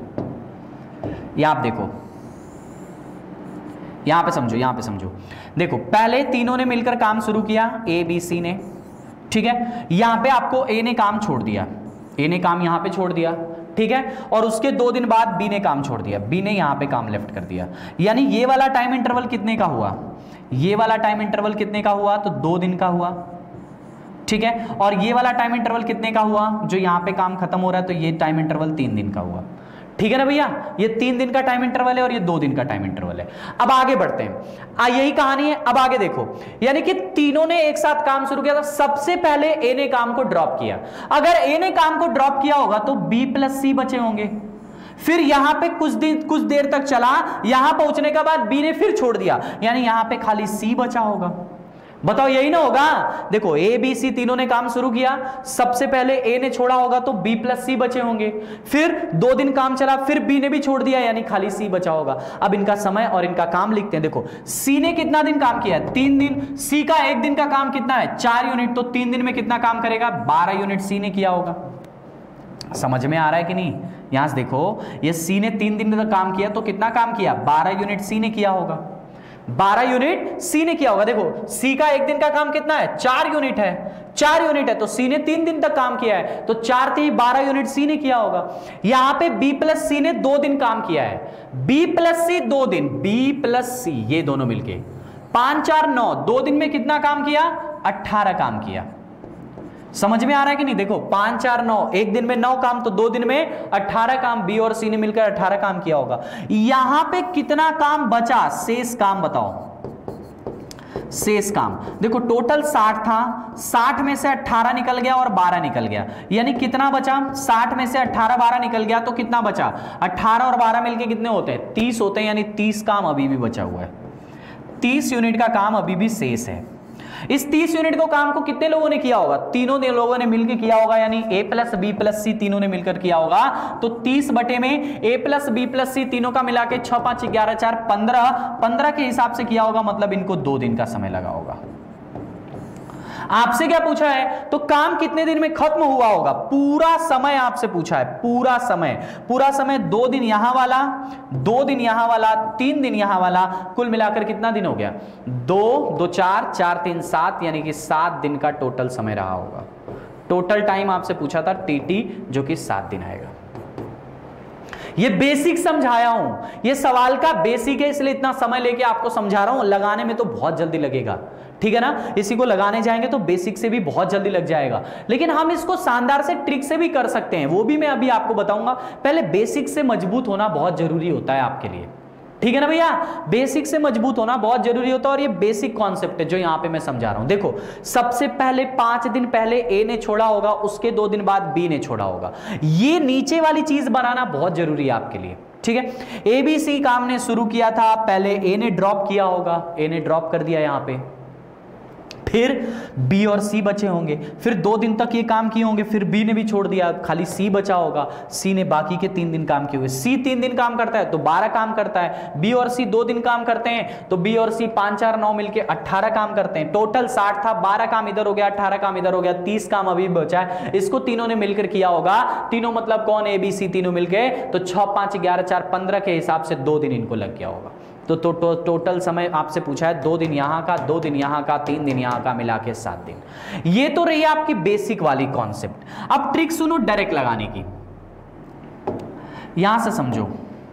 यहां पे देखो, यहां पे समझो, यहां पे समझो। देखो पहले तीनों ने मिलकर काम शुरू किया, ए बी सी ने। ठीक है, यहां पे आपको ए ने काम छोड़ दिया, ए ने काम यहां पे छोड़ दिया। ठीक है, और उसके 2 दिन बाद बी ने काम छोड़ दिया, बी ने यहां पे काम लेफ्ट कर दिया। यानी ये वाला टाइम इंटरवल कितने का हुआ, ये वाला टाइम इंटरवल कितने का हुआ, तो 2 दिन का हुआ। ठीक है, और ये वाला टाइम इंटरवल कितने का हुआ, जो यहां पे काम खत्म हो रहा है, तो ये टाइम इंटरवल 3 दिन का हुआ। ठीक है ना भैया, ये 3 दिन का टाइम इंटरवल है और ये 2 दिन का टाइम इंटरवल है। अब आगे बढ़ते हैं, यही कहानी है। अब आगे देखो, यानी कि तीनों ने एक साथ काम शुरू किया था। सबसे पहले ए ने काम को ड्रॉप किया। अगर ए ने काम को ड्रॉप किया होगा तो बी प्लस सी बचे होंगे। फिर यहां पे कुछ देर तक चला, यहां पहुंचने के बाद बी ने फिर छोड़ दिया, यानी यहां पे खाली सी बचा होगा। बताओ यही ना होगा। देखो ए बी सी तीनों ने काम शुरू किया, सबसे पहले ए ने छोड़ा होगा तो बी प्लस सी बचे होंगे, फिर 2 दिन काम चला, फिर बी ने भी छोड़ दिया, यानी खाली सी बचा होगा। अब इनका समय और इनका काम लिखते हैं। देखो सी ने कितना दिन काम किया है? 3 दिन। सी का एक दिन का काम कितना है? 4 यूनिट, तो 3 दिन में कितना काम करेगा? 12 यूनिट सी ने किया होगा। समझ में आ रहा है कि नहीं? यहां से देखो, ये सी ने 3 दिन का काम किया तो कितना काम किया? 12 यूनिट सी ने किया होगा। 12 यूनिट सी ने किया होगा। देखो सी का एक दिन का काम कितना है? 4 यूनिट है। 4 यूनिट है तो सी ने 3 दिन तक काम किया है, तो 4 3 12 यूनिट सी ने किया होगा। यहां पे बी प्लस सी ने 2 दिन काम किया है। बी प्लस सी 2 दिन, बी प्लस सी ये दोनों मिलके 5 4 9, 2 दिन में कितना काम किया? 18 काम किया। समझ में आ रहा है कि नहीं? देखो 5 4 9, एक दिन में 9 काम, तो 2 दिन में 18 काम। बी और सी ने मिलकर 18 काम किया होगा। यहां पे कितना काम बचा? शेष काम बताओ। शेष काम देखो टोटल 60 था, 60 में से 18 निकल गया और 12 निकल गया, यानी कितना बचा? 60 में से 18 12 निकल गया तो कितना बचा? 18 और 12 मिलके कितने होते हैं? 30 होते हैं, यानी 30 काम अभी भी बचा हुआ है। 30 यूनिट का काम अभी भी शेष है। इस 30 यूनिट को काम को कितने लोगों ने किया होगा? तीनों ने लोगों ने मिलकर किया होगा, यानी A plus B plus C तीनों ने मिलकर किया होगा। तो 30 बटे में A plus B plus C तीनों का मिला के 6 5 11 4 15, 15 के हिसाब से किया होगा, मतलब इनको 2 दिन का समय लगा होगा। आपसे क्या पूछा है? तो काम कितने दिन में खत्म हुआ होगा? पूरा समय आपसे पूछा है, पूरा समय। पूरा समय 2 दिन यहां वाला, 2 दिन यहां वाला, 3 दिन यहां वाला, कुल मिलाकर कितना दिन हो गया? 2 2 4 4 3 7, यानी कि 7 दिन का टोटल समय रहा होगा। टोटल टाइम आपसे पूछा था टीटी, जो कि 7 दिन आएगा। ये बेसिक समझाया हूं, ये सवाल का बेसिक है, इसलिए इतना समय लेके आपको समझा रहा हूं। लगाने में तो बहुत जल्दी लगेगा, ठीक है ना? इसी को लगाने जाएंगे तो बेसिक से भी बहुत जल्दी लग जाएगा, लेकिन हम इसको शानदार से ट्रिक से भी कर सकते हैं, वो भी मैं अभी आपको बताऊंगा। पहले बेसिक से मजबूत होना बहुत जरूरी होता है आपके लिए, ठीक है ना भैया? बेसिक से मजबूत होना बहुत जरूरी होता है, और ये बेसिक कॉन्सेप्ट है जो यहां पे मैं समझा रहा हूं। देखो सबसे पहले 5 दिन पहले ए ने छोड़ा होगा, उसके 2 दिन बाद बी ने छोड़ा होगा। ये नीचे वाली चीज बनाना बहुत जरूरी है आपके लिए, ठीक है? ए बी सी काम ने शुरू किया था, पहले ए ने ड्रॉप किया होगा, ए ने ड्रॉप कर दिया यहां पे, फिर बी और सी बचे होंगे, फिर 2 दिन तक ये काम किए होंगे, फिर बी ने भी छोड़ दिया, खाली सी बचा होगा। सी ने बाकी के 3 दिन काम किए हुए। सी 3 दिन काम करता है तो 12 काम करता है। बी और सी 2 दिन काम करते हैं तो बी और सी 5 4 9 मिलके 18 काम करते हैं। टोटल 60 था, 12 काम इधर हो गया, 18 काम इधर हो गया, 30 काम अभी बचा है। इसको तीनों ने मिलकर किया होगा। तीनों मतलब कौन? ए बी सी तीनों मिलके, तो 6 5 11 4 15 के हिसाब से 2 दिन इनको लग गया होगा। तो टोटल समय आपसे पूछा है 2 दिन यहां का, 2 दिन यहां का, 3 दिन यहां का, मिला के 7 दिन। ये तो रही आपकी बेसिक वाली कॉन्सेप्ट। अब ट्रिक सुनो डायरेक्ट लगाने की, यहां से समझो।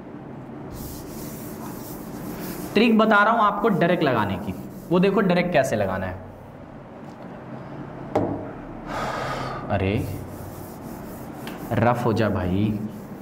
ट्रिक बता रहा हूं आपको डायरेक्ट लगाने की, वो देखो डायरेक्ट कैसे लगाना है। अरे रफ हो जा भाई।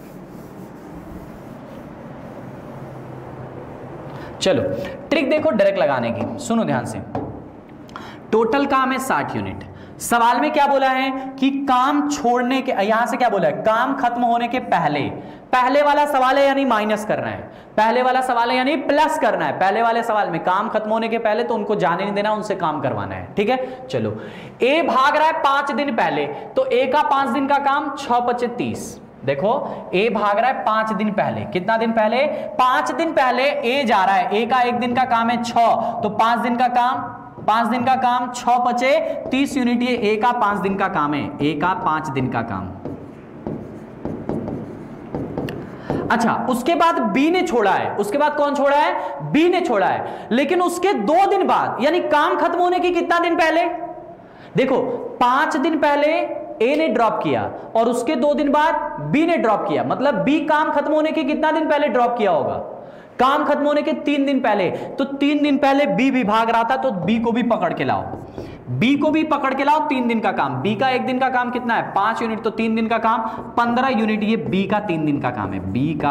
चलो ट्रिक देखो डायरेक्ट लगाने की, सुनो ध्यान से। टोटल काम है 60 यूनिट। सवाल में क्या बोला है कि काम छोड़ने के, यहां से क्या बोला है? काम खत्म होने के पहले। पहले वाला सवाल है यानी माइनस करना है, पहले वाला सवाल है यानी प्लस करना है। पहले वाले सवाल में काम खत्म होने के पहले, तो उनको जाने नहीं देना, उनसे काम करवाना है, ठीक है? चलो ए भाग रहा है 5 दिन पहले, तो ए का 5 दिन का काम 6 5 30। देखो ए भाग रहा है 5 दिन पहले। कितना दिन पहले? 5 दिन पहले ए जा रहा है। ए का 1 दिन का काम है 6, तो 5 दिन का काम, 5 दिन का काम 6 5 30 यूनिट। ये ए का 5 दिन का काम है, ए का 5 दिन का काम। अच्छा उसके बाद बी ने छोड़ा है। उसके बाद कौन छोड़ा है? बी ने छोड़ा है। लेकिन उसके 2 दिन बाद, यानी काम खत्म होने के कितना दिन पहले? देखो 5 दिन पहले ए ने ड्रॉप किया और उसके 2 दिन बाद बी ने ड्रॉप किया, मतलब बी काम खत्म होने के कितना दिन पहले ड्रॉप किया होगा? काम खत्म होने के 3 दिन पहले। तो 3 दिन पहले बी भी भाग रहा था, तो बी को भी पकड़ के लाओ, बी को भी पकड़ के लाओ। 3 दिन का काम, बी का 1 दिन का काम कितना है? 5 यूनिट, तो 3 दिन का काम 15 यूनिट। ये बी का 3 दिन का काम है, बी का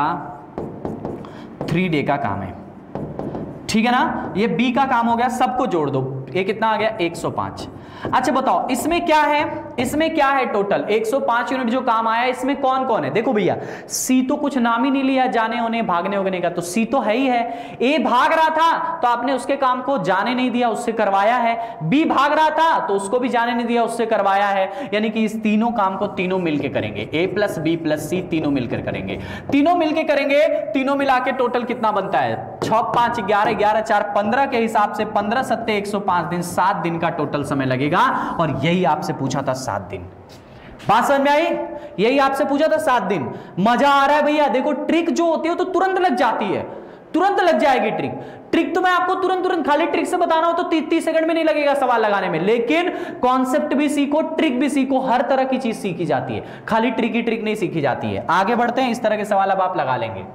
3 डे का काम है, ठीक है ना? ये बी का काम हो गया, सबको जोड़ दो, ये कितना आ गया? 105। अच्छा बताओ इसमें क्या है, इसमें क्या है टोटल 105 यूनिट जो काम आया, इसमें कौन कौन है? देखो भैया सी तो कुछ नाम ही नहीं लिया जाने होने भागने होने का, तो सी तो है ही है। ए भाग रहा था तो आपने उसके काम को जाने नहीं दिया, उससे करवाया है। बी भाग रहा था तो उसको भी जाने नहीं दिया, उससे करवाया है। यानी कि इस तीनों काम को तीनों मिलकर करेंगे, A plus B plus C तीनों मिलकर करेंगे, तीनों मिलकर करेंगे। तीनों मिला के टोटल कितना बनता है? 6 5 11 11 4 15 के हिसाब से 15 सत्ते 105 दिन, 7 दिन का टोटल समय लगेगा। और यही आपसे पूछा था 7 दिन। बात समझ में आई? यही आपसे पूछा था 7 दिन। मजा आ रहा है भैया? देखो ट्रिक जो होती है तो तुरंत लग जाती है, तुरंत लग जाएगी ट्रिक। ट्रिक तो मैं आपको तुरंत खाली ट्रिक से बताना हो तो 30 सेकंड में नहीं लगेगा सवाल लगाने में, लेकिन कॉन्सेप्ट भी सीखो, ट्रिक भी सीखो, हर तरह की चीज सीखी जाती है, खाली ट्रिक ही ट्रिक नहीं सीखी जाती है। आगे बढ़ते हैं, इस तरह के सवाल अब आप लगा लेंगे।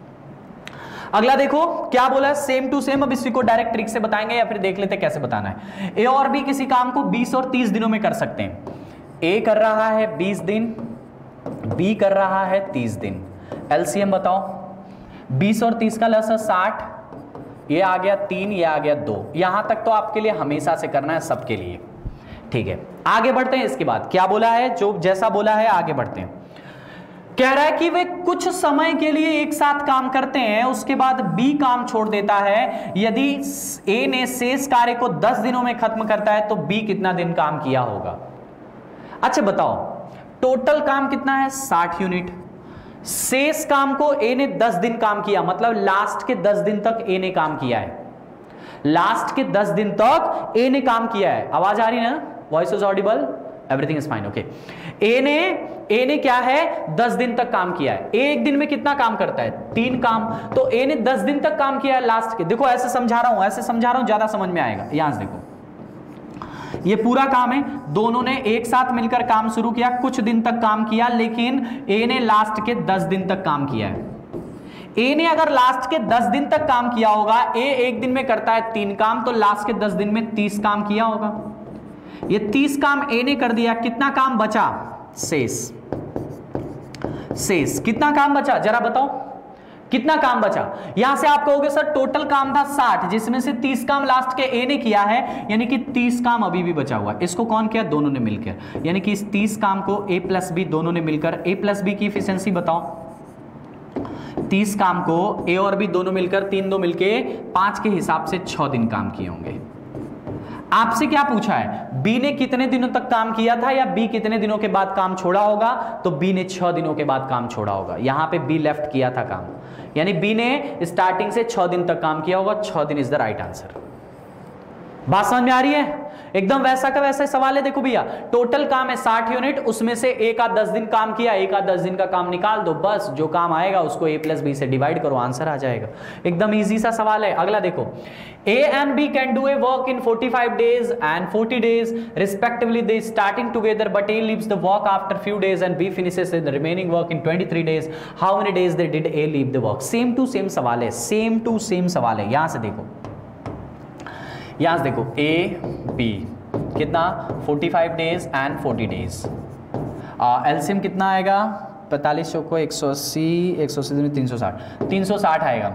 अगला देखो क्या बोला है, सेम टू सेम। अब इसी को डायरेक्ट ट्रिक से बताएंगे या फिर देख लेते हैं कैसे बताना है। ए और बी किसी काम को 20 और 30 दिनों में कर सकते हैं। ए कर रहा है 20 दिन, बी कर रहा है 30 दिन। एलसीएम बताओ, 20 और 30 का लसा 60, ये आ गया 3, ये आ गया 2। यहां तक तो आपके लिए हमेशा से करना है, सबके लिए, ठीक है। आगे बढ़ते हैं, इसके बाद क्या बोला है, जो जैसा बोला है आगे बढ़ते हैं। कह रहा है कि वे कुछ समय के लिए एक साथ काम करते हैं, उसके बाद बी काम छोड़ देता है। यदि ए ने शेष कार्य को 10 दिनों में खत्म करता है तो बी कितना दिन काम किया होगा? अच्छा बताओ, टोटल काम कितना है? 60 यूनिट। शेष काम को ए ने 10 दिन काम किया, मतलब लास्ट के 10 दिन तक ए ने काम किया है। लास्ट के 10 दिन तक ए ने काम किया है। आवाज आ रही है ना? Voice is audible, everything is fine, okay. A ने क्या है 10 दिन तक काम किया है। ए एक दिन में कितना काम करता है? 3 काम। तो ए ने 10 दिन तक काम किया है लास्ट के। देखो ऐसे समझा रहा हूं, ऐसे समझा रहा हूं, ज्यादा समझ में आएगा। यहां से देखो, ये पूरा काम है, दोनों ने एक साथ मिलकर काम शुरू किया, कुछ दिन तक काम किया, लेकिन ए ने लास्ट के 10 दिन तक काम किया है। ए ने अगर लास्ट के 10 दिन तक काम किया होगा, ए एक दिन में करता है 3 काम, तो लास्ट के 10 दिन में 30 काम किया होगा। ये 30 काम ए ने कर दिया, कितना काम बचा? शेष कितना काम बचा जरा बताओ, कितना काम बचा? यहां से आप कहोगे सर टोटल काम था 60, जिसमें से 30 काम लास्ट के ए ने किया है, यानी कि 30 काम अभी भी बचा हुआ। इसको कौन किया? दोनों ने मिलकर। यानी कि इस 30 काम को ए प्लस बी दोनों ने मिलकर, ए प्लस बी की एफिशिएंसी बताओ। 30 काम को ए और बी दोनों मिलकर, 3 2 मिलके 5 के हिसाब से 6 दिन काम किए होंगे। आपसे क्या पूछा है? बी ने कितने दिनों तक काम किया था या बी कितने दिनों के बाद काम छोड़ा होगा? तो बी ने 6 दिनों के बाद काम छोड़ा होगा। यहां पे बी लेफ्ट किया था काम, यानी बी ने स्टार्टिंग से 6 दिन तक काम किया होगा। 6 दिन इज द राइट आंसर। बात समझ में आ रही है? एकदम वैसा का वैसा सवाल है। देखो भैया टोटल काम है 60 यूनिट, उसमें से ए का 10 दिन काम किया, ए का 10 दिन का काम निकाल दो, बस जो काम आएगा उसको ए प्लस बी से डिवाइड करो, आंसर आ जाएगा। एकदम इजी सा सवाल है। अगला देखो, A and B can do a work in 45 days and 40 days respectively. They starting together, but A leaves the work after few days and B finishes the remaining work in 23 days. How many days they did A leave the work? Same to same सवाल है, same to same सवाल है। यहां से देखो, यहां से देखो, ए बी कितना 45 days and 40 days। एलसीएम कितना आएगा? 45 को 180 360 360 आएगा।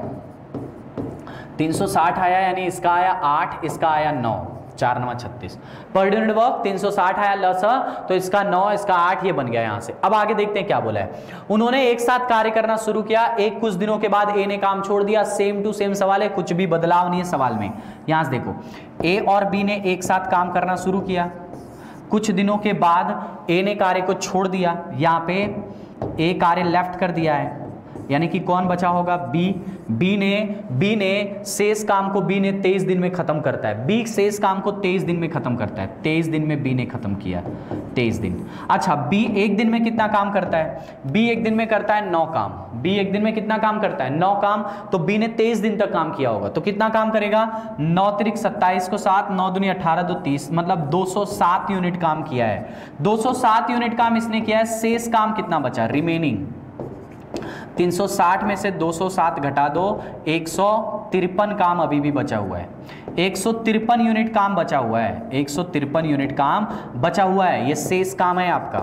360 आया, यानी इसका आया 8, इसका आया 9, 4 9 36 पर यूनिट वर्क। 360 आया लसा, तो इसका 9 इसका 8 ये बन गया यहां से। अब आगे देखते हैं क्या बोला है। उन्होंने एक साथ कार्य करना शुरू किया, एक कुछ दिनों के बाद ए ने काम छोड़ दिया। सेम टू सेम सवाल है, कुछ भी बदलाव नहीं है सवाल में। यहां से देखो, ए और बी ने एक साथ काम करना शुरू किया, कुछ दिनों के बाद ए ने कार्य को छोड़ दिया। यहां पे ए कार्य लेफ्ट कर दिया है, यानी कि कौन बचा होगा? बी। बी ने शेष काम को बी ने 23 दिन में खत्म करता है। बी शेष काम को 23 दिन में खत्म करता है। 23 दिन में बी ने खत्म किया, 23 दिन। अच्छा, बी एक दिन में कितना काम करता है? बी एक दिन में करता है 9 काम। बी एक दिन में कितना काम करता है? 9 काम। तो बी ने 23 दिन तक काम किया होगा, तो कितना काम करेगा? 9 त्रिक 27 को 7, 9 दूनी 18 2 30, मतलब 207 यूनिट काम किया है। 207 यूनिट काम इसने किया है। शेष काम कितना बचा? रिमेनिंग 360 में से 207 घटा दो, 153 काम अभी भी बचा हुआ है। 153 यूनिट काम बचा हुआ है। 153 यूनिट काम बचा हुआ है, ये शेष काम है आपका।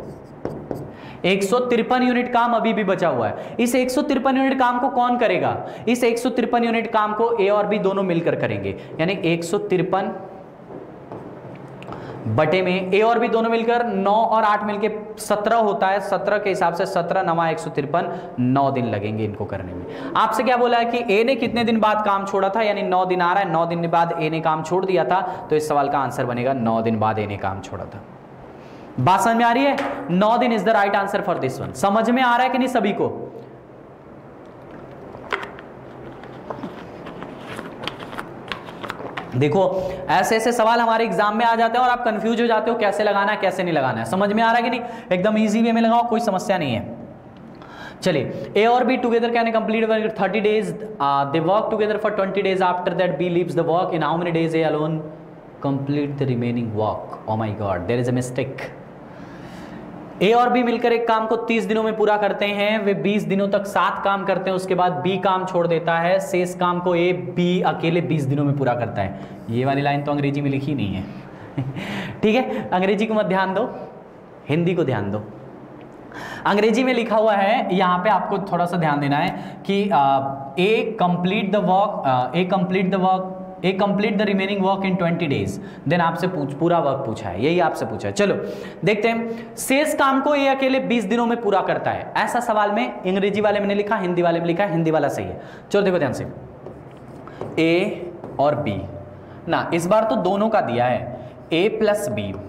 153 यूनिट काम अभी भी बचा हुआ है। इस 153 यूनिट काम को कौन करेगा? इस 153 यूनिट काम को ए और बी दोनों मिलकर करेंगे, यानी 153 बटे में ए और बी दोनों मिलकर 9 और 8 मिलकर 17 होता है। 17 के हिसाब से 17 9 153, 9 दिन लगेंगे इनको करने में। आपसे क्या बोला है कि ए ने कितने दिन बाद काम छोड़ा था, यानी 9 दिन आ रहा है, 9 दिन बाद ए ने काम छोड़ दिया था, तो इस सवाल का आंसर बनेगा 9 दिन बाद ए ने काम छोड़ा था। बात समझ में आ रही है? 9 दिन is the right answer for this one. समझ में आ रहा है कि नहीं सभी को? देखो ऐसे ऐसे सवाल हमारे एग्जाम में आ जाते हैं और आप कंफ्यूज हो जाते हो कैसे लगाना है कैसे नहीं लगाना है। समझ में आ रहा है कि नहीं? एकदम इजी वे में लगाओ, कोई समस्या नहीं है। चलिए, ए और B together can complete work 30 days, they work together for 20 days, after that B leaves the work, in how many days A alone complete the remaining work. Oh my god, there is a mistake. A और B मिलकर एक काम को 30 दिनों में पूरा करते हैं, वे 20 दिनों तक साथ काम करते हैं, उसके बाद बी काम छोड़ देता है, शेष काम को ए बी अकेले 20 दिनों में पूरा करता है। ये वाली लाइन तो अंग्रेजी में लिखी नहीं है ठीक है, अंग्रेजी को मत ध्यान दो, हिंदी को ध्यान दो। अंग्रेजी में लिखा हुआ है, यहां पे आपको थोड़ा सा ध्यान देना है कि A complete the remaining work in 20 days. Then आपसे पूरा वर्क पूछा है, यही आपसे पूछा है। चलो देखते हैं, शेष काम को ये अकेले 20 दिनों में पूरा करता है। ऐसा सवाल में अंग्रेजी वाले में लिखा, हिंदी वाले में लिखा, हिंदी वाला सही है। चलो देखो ध्यान से, ए और बी ना, इस बार तो दोनों का दिया है, ए प्लस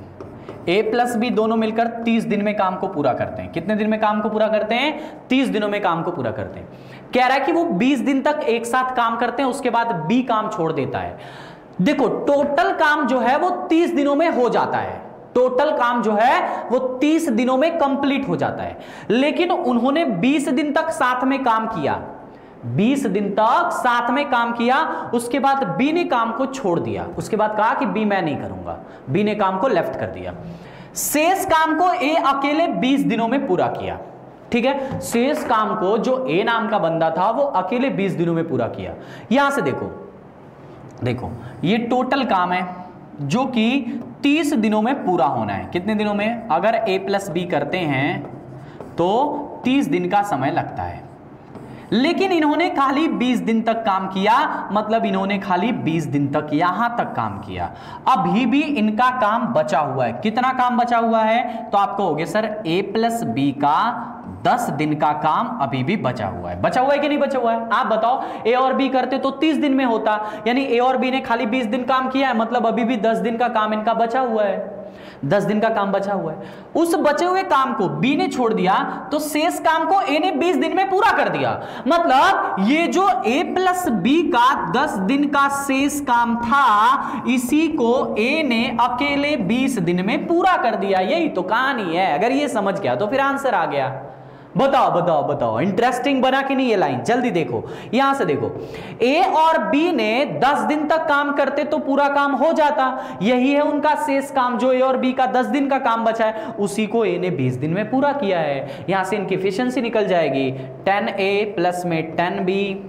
बी दोनों मिलकर 30 दिन में काम को पूरा करते हैं। कितने दिन में काम को पूरा करते हैं? 30 दिनों में काम को पूरा करते हैं। कह रहा है कि वो 20 दिन तक एक साथ काम करते हैं, उसके बाद बी काम छोड़ देता है। देखो टोटल काम जो है वो 30 दिनों में हो जाता है, टोटल काम जो है वो 30 दिनों में कंप्लीट हो जाता है, लेकिन उन्होंने 20 दिन तक साथ में काम किया, 20 दिन तक साथ में काम किया, उसके बाद बी ने काम को छोड़ दिया, उसके बाद कहा कि बी मैं नहीं करूंगा, बी ने काम को लेफ्ट कर दिया। शेष काम को ए अकेले 20 दिनों में पूरा किया। ठीक है, शेष काम को जो ए नाम का बंदा था वो अकेले 20 दिनों में पूरा किया। यहां से देखो ये टोटल काम है जो कि 30 दिनों में पूरा होना है। कितने दिनों में? अगर ए प्लस बी करते हैं तो 30 दिन का समय लगता है, लेकिन इन्होंने खाली 20 दिन तक काम किया, मतलब इन्होंने खाली 20 दिन तक यहां तक काम किया। अभी भी इनका काम बचा हुआ है। कितना काम बचा हुआ है? तो आप कहोगे सर ए प्लस बी का 10 दिन का काम अभी भी बचा हुआ है। बचा हुआ है कि नहीं बचा हुआ है? आप बताओ, ए और बी करते तो 30 दिन में होता, यानी ए और बी ने खाली 20 दिन काम किया है, मतलब अभी भी 10 दिन का काम इनका बचा हुआ है। 10 दिन का काम बचा हुआ है। उस बचे हुए काम को बी ने छोड़ दिया, तो शेष काम को ए ने 20 दिन में पूरा कर दिया। मतलब ये जो ए प्लस बी का 10 दिन का शेष काम था, इसी को ए ने अकेले 20 दिन में पूरा कर दिया। यही तो कहानी है। अगर ये समझ गया तो फिर आंसर आ गया। बताओ इंटरेस्टिंग बना कि नहीं ये लाइन? जल्दी देखो, यहां से देखो, ए और बी ने 10 दिन तक काम करते तो पूरा काम हो जाता। यही है उनका शेष काम, जो ए और बी का 10 दिन का काम बचा है, उसी को ए ने 20 दिन में पूरा किया है। यहां से इनकी एफिशिएंसी निकल जाएगी 10A प्लस में 10B।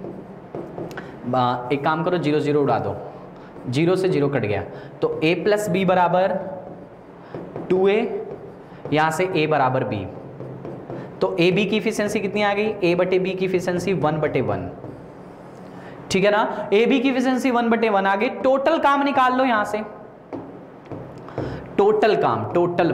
एक काम करो, 0 0 उड़ा दो, 0 से 0 कट गया, तो A प्लस बी बराबर 2A, यहां से A बराबर B, तो ए बी की इफिशियंसी कितनी आ गई? ए बटे बी की इफिशियंसी 1/1। ठीक है ना, ए बी की इफिशियंसी 1/1 आ गई। टोटल काम निकाल लो यहां से, टोटल काम, टोटल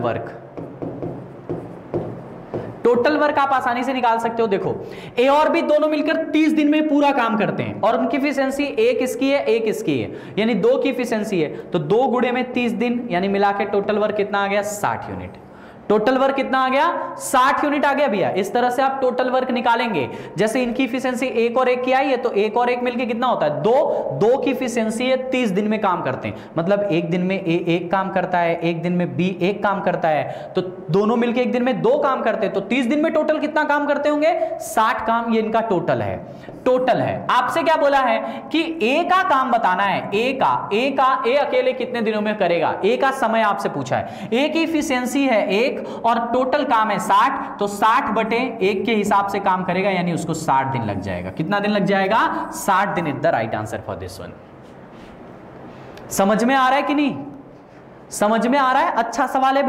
वर्क आप आसानी से निकाल सकते हो। देखो ए और बी दोनों मिलकर 30 दिन में पूरा काम करते हैं, और उनकी इफिशियंसी एक इसकी है एक इसकी है, यानी 2 की इफिशियंसी है, तो 2 गुणे में 30 दिन, यानी मिला के टोटल वर्क कितना आ गया? 60 यूनिट। टोटल वर्क कितना आ गया? 60 यूनिट आ गया भैया। इस तरह से आप टोटल वर्क निकालेंगे। जैसे इनकी इफिशियंसी 1 और 1 की आई है, तो 1 और 1 मिलके कितना होता है? 2 की इफिशियंसी है, 30 दिन में काम करते हैं, मतलब एक दिन में ए 1 काम करता है, एक दिन में बी 1 काम करता है, तो दोनों मिलके एक दिन में 2 काम करते हैं, तो 30 दिन में टोटल कितना काम करते होंगे? 60 काम। ये इनका टोटल है। आपसे क्या बोला है कि ए का काम बताना है। ए अकेले कितने दिनों में करेगा? ए का समय आपसे पूछा है। ए की इफिशियंसी है 1 और टोटल काम है 60, तो 60/1 के हिसाब से काम करेगा, यानी उसको 60 दिन लग जाएगा। कितना दिन लग जाएगा? 60 दिन is the right answer for this one. समझ में आ रहा है कि नहीं? समझ में आ रहा है? अच्छा सवाल है भैया।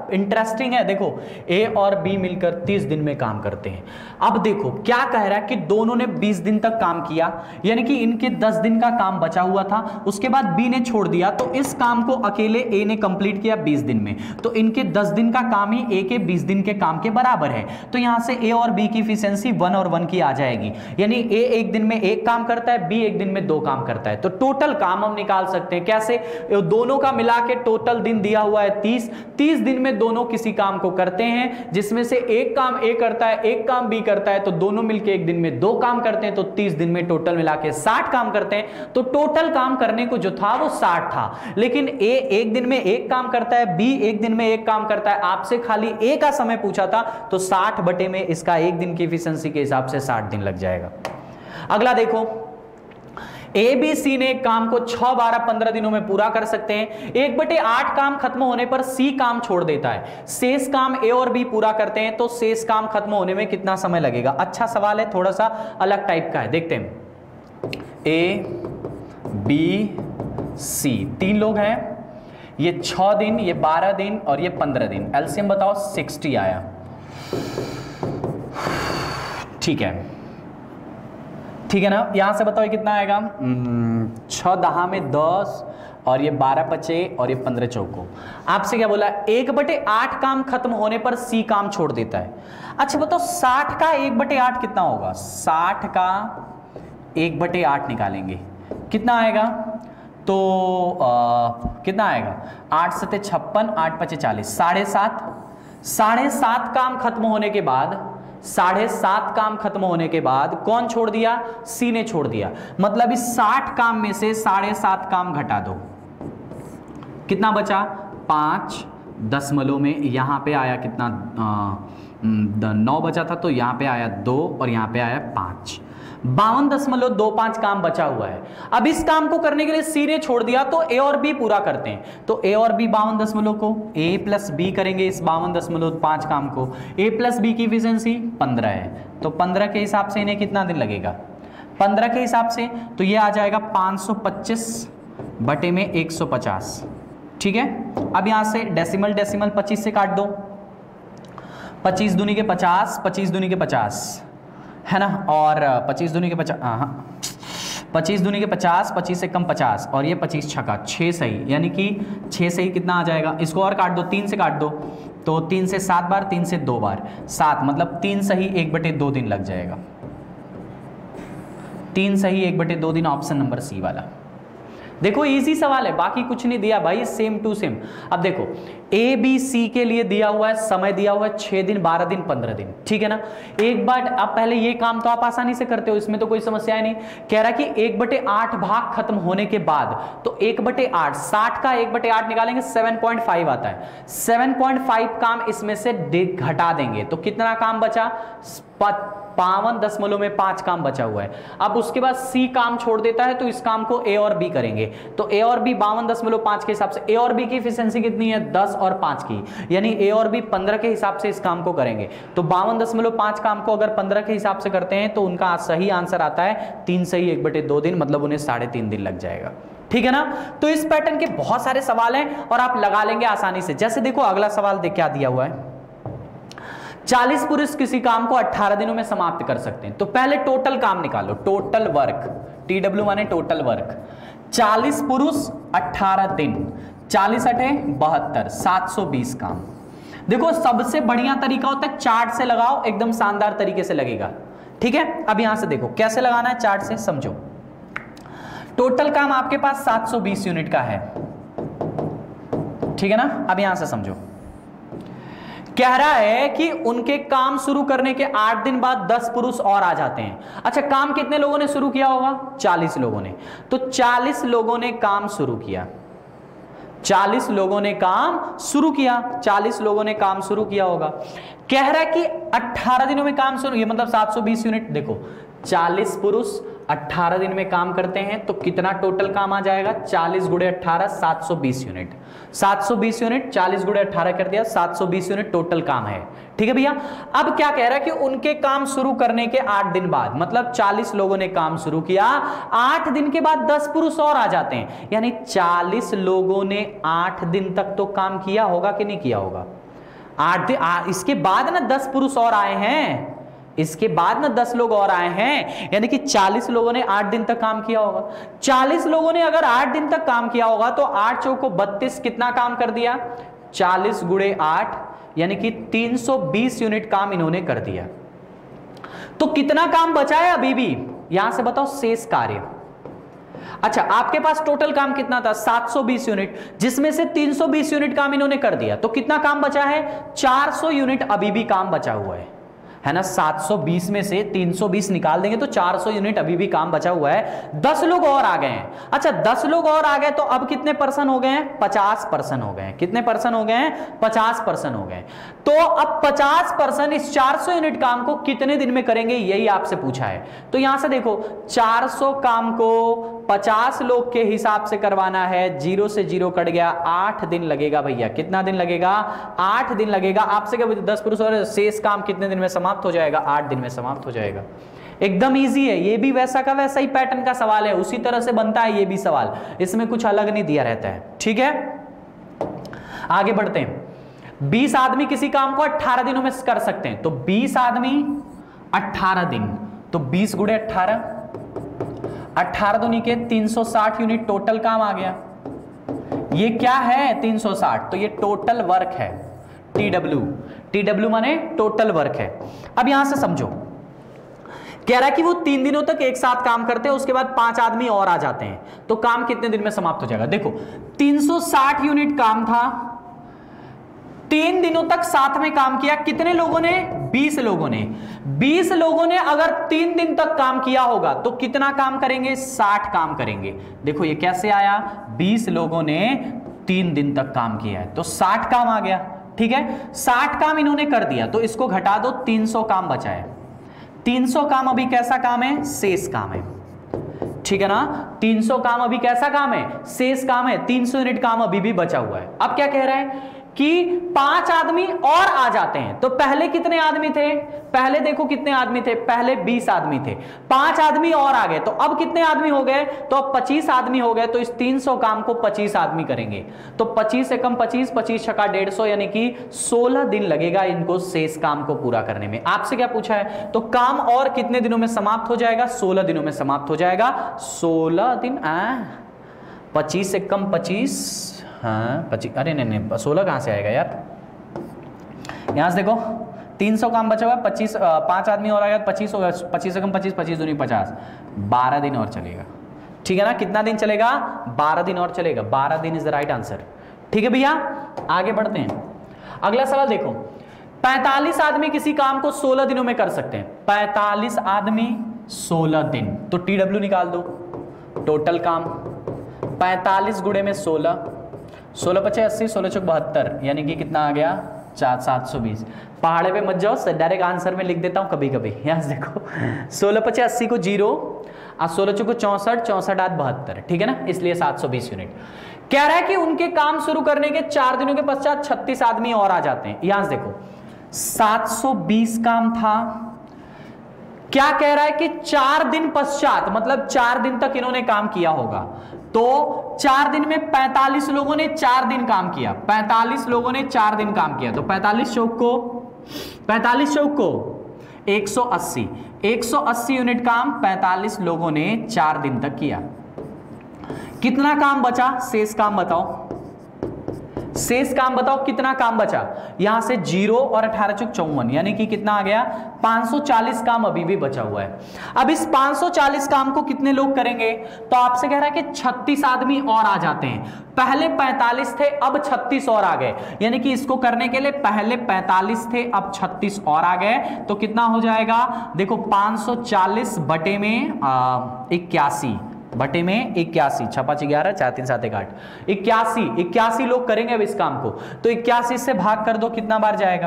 इंटरेस्टिंग है, देखो ए और बी मिलकर 30 दिन में काम करते हैं। अब देखो क्या कह रहा है कि दोनों ने 20 दिन तक काम किया, यानी कि इनके 10 दिन का काम बचा हुआ था, उसके बाद बी ने छोड़ दिया, तो इस काम को अकेले ए ने कंप्लीट किया 20 दिन में, तो इनके 10 दिन का काम ही ए के 20 दिन के काम के बराबर है। तो यहां से ए और बी की एफिशिएंसी 1 और 1 की आ जाएगी, यानी ए एक दिन में एक काम करता है, बी एक दिन में 2 काम करता है। तो टोटल काम हम निकाल सकते हैं कैसे, दोनों का मिला के टोटल दिन दिया हुआ है 30 दिन में दोनों किसी काम को करते हैं, जिसमें से एक काम ए करता है, एक काम बी करता है, तो दोनों मिलके एक दिन में 2 काम करते हैं, तो 30 दिन में टोटल मिला के 60 काम करते हैं। तो टोटल काम करने को जो था वो 60 था, लेकिन ए एक दिन में एक काम करता है, बी एक दिन में एक काम करता है, आपसे खाली ए का समय पूछा था, तो 60 बटे में इसका एक दिन की एफिशिएंसी के हिसाब से 60 दिन लग जाएगा। अगला देखो, ए बी सी ने एक काम को 6, 12, 15 दिनों में पूरा कर सकते हैं। 1/8 काम खत्म होने पर सी काम छोड़ देता है, शेष काम ए और बी पूरा करते हैं, तो शेष काम खत्म होने में कितना समय लगेगा। अच्छा सवाल है, थोड़ा सा अलग टाइप का है, देखते हैं। ए बी सी 3 लोग हैं, ये 6 दिन, ये 12 दिन और ये 15 दिन, एलसीएम बताओ 60 आया, ठीक है ना। यहां से बताओ कितना आएगा, 6 10 में 10 और ये 12 पचे और ये 15 चौको। आपसे क्या बोला, 1/8 काम खत्म होने पर सी काम छोड़ देता है। अच्छा बताओ 60 का 1/8 कितना होगा, 60 का 1/8 निकालेंगे, कितना आएगा, तो कितना आएगा, 8 सते 56, 8 पचे 40, 7.5 काम खत्म होने के बाद, 7.5 काम खत्म होने के बाद कौन छोड़ दिया, सी ने छोड़ दिया। मतलब इस 60 काम में से 7.5 काम घटा दो, कितना बचा, 5 दशमलव में यहां पे आया कितना, 9 बचा था, तो यहां पे आया 2 और यहां पे आया 5, 52.25 काम बचा हुआ है। अब इस काम को करने के लिए सी ने छोड़ दिया, तो ए और बी पूरा करते हैं, तो ए और बी 52 को ए प्लस बी करेंगे, इस 52.5 काम को, ए प्लस बी की एफिशिएंसी 15 है, तो 15 के हिसाब से इन्हें कितना दिन लगेगा, 15 के हिसाब से तो ये आ जाएगा 525 बटे में 150, ठीक है। अब यहां से डेसिमल 25 से काट दो, 25 दूनी के 50, 25 दूनी के 50 है ना, और 25 दूनी के 50, हाँ 25 दूनी के 50, 25 से कम 50 और ये 25 छक्का 6 सही, यानी कि 6 सही कितना आ जाएगा, इसको और काट दो, 3 से काट दो, तो 3 से 7 बार, 3 से 2 बार 7, मतलब 3 सही 1/2 दिन लग जाएगा, 3 सही 1/2 दिन, ऑप्शन नंबर सी वाला। देखो इजी सवाल है, बाकी कुछ नहीं दिया भाई, सेम टू सेम। अब देखो ए बी सी के लिए दिया हुआ है, समय दिया हुआ है 6 दिन, 12 दिन, 15 दिन, ठीक है ना। एक बार अब पहले ये काम तो आप आसानी से करते हो, इसमें तो कोई समस्या नहीं। कह रहा कि 1/8 भाग खत्म होने के बाद, तो 1/8, 60 का 1/8 निकालेंगे 7.5 आता है, 7.5 काम इसमें से घटा देंगे, तो कितना काम बचा, 52.5 काम बचा हुआ है। अब उसके बाद सी काम छोड़ देता है, तो इस काम को ए और बी करेंगे, तो ए और बी 52.5 के हिसाब से, ए और बी की एफिशिएंसी कितनी है, 10 और 5 की, यानी ए और बी 15 के हिसाब से इस काम को करेंगे। तो 52.5 काम को अगर 15 के हिसाब से करते हैं, तो उनका सही आंसर आता है 3 सही 1/2 दिन, मतलब उन्हें 3.5 दिन लग जाएगा, ठीक है ना। तो इस पैटर्न के बहुत सारे सवाल हैं और आप लगा लेंगे आसानी से। जैसे देखो अगला सवाल देख क्या दिया हुआ है, 40 पुरुष किसी काम को 18 दिनों में समाप्त कर सकते हैं। तो पहले टोटल काम निकालो, टोटल वर्क, TW माने टोटल वर्क, 40 पुरुष 18 दिन, 40 अठे 72, 720 काम। देखो सबसे बढ़िया तरीका होता है चार्ट से लगाओ, एकदम शानदार तरीके से लगेगा, ठीक है। अब यहां से देखो कैसे लगाना है, चार्ट से समझो। टोटल काम आपके पास 720 यूनिट का है, ठीक है ना। अब यहां से समझो, कह रहा है कि उनके काम शुरू करने के 8 दिन बाद 10 पुरुष और आ जाते हैं। अच्छा काम कितने लोगों ने शुरू किया होगा, 40 लोगों ने, तो 40 लोगों ने काम शुरू किया, 40 लोगों ने काम शुरू किया, 40 लोगों ने काम शुरू किया होगा। कह रहा है कि 18 दिनों में काम शुरू, ये मतलब 720 यूनिट। देखो 40 पुरुष 18 दिन में काम करते हैं, तो कितना टोटल काम आ जाएगा, 40 गुणे 18 720 यूनिट, 720 यूनिट 40 गुणे 18 कर दिया, 720 यूनिट टोटल काम है, ठीक है भैया। अब क्या कह रहा है कि उनके काम शुरू करने के 8 दिन बाद, मतलब 40 लोगों ने काम शुरू किया, 8 दिन के बाद 10 पुरुष और आ जाते हैं, यानी 40 लोगों ने 8 दिन तक तो काम किया होगा कि नहीं किया होगा, 8 दिन, इसके बाद ना 10 पुरुष और आए हैं, इसके बाद ना 10 लोग और आए हैं, यानी कि 40 लोगों ने 8 दिन तक काम किया होगा। 40 लोगों ने अगर 8 दिन तक काम किया होगा तो 8 चौको 32 कितना काम कर दिया, 40 गुणे 8 यानी कि 320 यूनिट काम इन्होंने कर दिया। तो कितना काम बचा है अभी भी, यहां से बताओ शेष कार्य। अच्छा, आपके पास टोटल काम कितना था, 720 यूनिट, जिसमें से 320 यूनिट काम इन्होंने कर दिया, तो कितना काम बचा है, 400 यूनिट अभी भी काम बचा हुआ है ना। 720 में से 320 निकाल देंगे तो 400 यूनिट अभी भी काम बचा हुआ है। 10 लोग और आ गए हैं। अच्छा, 10 लोग और आ गए तो अब कितने पर्सन हो गए हैं, 50% हो गए हैं। कितने पर्सन हो गए हैं, 50% हो गए। तो अब 50% इस 400 यूनिट काम को कितने दिन में करेंगे, यही आपसे पूछा है। तो यहां से देखो, 400 काम को 50 लोग के हिसाब से करवाना है, 0 से 0 कट गया, 8 दिन लगेगा भैया। कितना दिन लगेगा, 8 दिन लगेगा। आपसे क्या 10 पुरुष और शेष काम कितने दिन में समाप्त हो जाएगा, 8 दिन में समाप्त हो जाएगा। एकदम इजी है, ये भी वैसा का वैसा ही पैटर्न का सवाल है, उसी तरह से बनता है ये भी सवाल, इसमें कुछ अलग नहीं दिया रहता है। ठीक है, आगे बढ़ते हैं। 20 आदमी किसी काम को 18 दिनों में कर सकते हैं, तो 20 आदमी 18 दिन, तो 20 गुणे 18, 18 दूनी के 360 यूनिट टोटल काम आ गया। ये क्या है 360, तो ये टोटल वर्क है, TW माने टोटल वर्क है। अब यहां से समझो, कह रहा है कि वो 3 दिनों तक एक साथ काम करते हैं, उसके बाद 5 आदमी और आ जाते हैं, तो काम कितने दिन में समाप्त हो जाएगा। देखो 360 यूनिट काम था, 3 दिनों तक साथ में काम किया, कितने लोगों ने, 20 लोगों ने। 20 लोगों ने अगर 3 दिन तक काम किया होगा तो कितना काम करेंगे, 60 काम करेंगे। देखो ये कैसे आया, 20 लोगों ने 3 दिन तक काम किया है तो 60 काम आ गया। ठीक है, 60 काम इन्होंने कर दिया, तो इसको घटा दो, 300 काम बचा है। 300 काम अभी कैसा काम है, शेष काम है। ठीक है ना, 300 काम अभी कैसा काम है, शेष काम है। 300 यूनिट काम अभी भी बचा हुआ है। अब क्या कह रहा है कि 5 आदमी और आ जाते हैं, तो पहले कितने आदमी थे, पहले देखो कितने आदमी थे, पहले 20 आदमी थे, 5 आदमी और आ गए, तो अब कितने आदमी हो गए, तो अब 25 आदमी हो गए। तो इस 300 काम को 25 आदमी करेंगे, तो 25 से कम 25, 25 छक्का 150, यानी कि 16 दिन लगेगा इनको शेष काम को पूरा करने में। आपसे क्या पूछा है, तो काम और कितने दिनों में समाप्त हो जाएगा, 16 दिनों में समाप्त हो जाएगा। 16 दिन, 25 से कम 25, हाँ 25, अरे नहीं 16 कहाँ से आएगा यार, यहां से देखो 300 काम बचा हुआ है, 25, 5 आदमी और आ गया, 25 होगा, 25 से कम 25, 25 दूनी 50, 12 दिन और चलेगा। ठीक है ना, कितना दिन चलेगा, 12 दिन और चलेगा। 12 दिन इज द राइट आंसर। ठीक है भैया, आगे बढ़ते हैं। अगला सवाल देखो, 45 आदमी किसी काम को 16 दिनों में कर सकते हैं। 45 आदमी 16 दिन, तो TW निकाल दो, टोटल काम 45 गुणे में 16, 16 पचे 80, 16 चौक 72, यानी कि कितना आ गया, 720। पहाड़े पे मत जाओ, डायरेक्ट आंसर में लिख देता हूं कभी कभी। यहां से देखो 16 पचे 80 को 0 और 16 चौक 64, 64 8 72, ठीक है ना, इसलिए 720 यूनिट। कह रहा है कि उनके काम शुरू करने के 4 दिनों के पश्चात 36 आदमी और आ जाते हैं। यहां से देखो 720 काम था, क्या कह रहा है कि 4 दिन पश्चात, मतलब 4 दिन तक इन्होंने काम किया होगा, तो 4 दिन में 45 लोगों ने 4 दिन काम किया, 45 लोगों ने 4 दिन काम किया, तो 45 चौक को 180, 180 यूनिट काम 45 लोगों ने 4 दिन तक किया। कितना काम बचा, शेष काम बताओ, शेष काम बताओ कितना काम बचा। यहां से 0 और 18 चौक 54, यानी कि कितना आ गया, 540 काम अभी भी बचा हुआ है। अब इस 540 काम को कितने लोग करेंगे, तो आपसे कह रहा है कि 36 आदमी और आ जाते हैं। पहले 45 थे, अब 36 और आ गए, यानी कि इसको करने के लिए पहले 45 थे, अब 36 और आ गए, तो कितना हो जाएगा, देखो 540 बटे में 81 बटे में 81, 6 5 11, 4 3 7 1 8, 81 लोग करेंगे अब इस काम को। तो 81 से भाग कर दो, कितना बार जाएगा,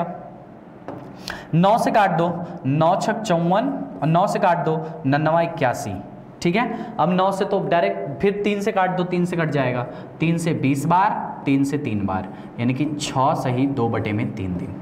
9 से काट दो, 9 छक 54, और 9 से काट दो 9 81, ठीक है। अब 9 से तो डायरेक्ट फिर 3 से काट दो, 3 से कट जाएगा, 3 से 20 बार, 3 से 3 बार, यानी कि 6 सही 2 बटे में 3 दिन,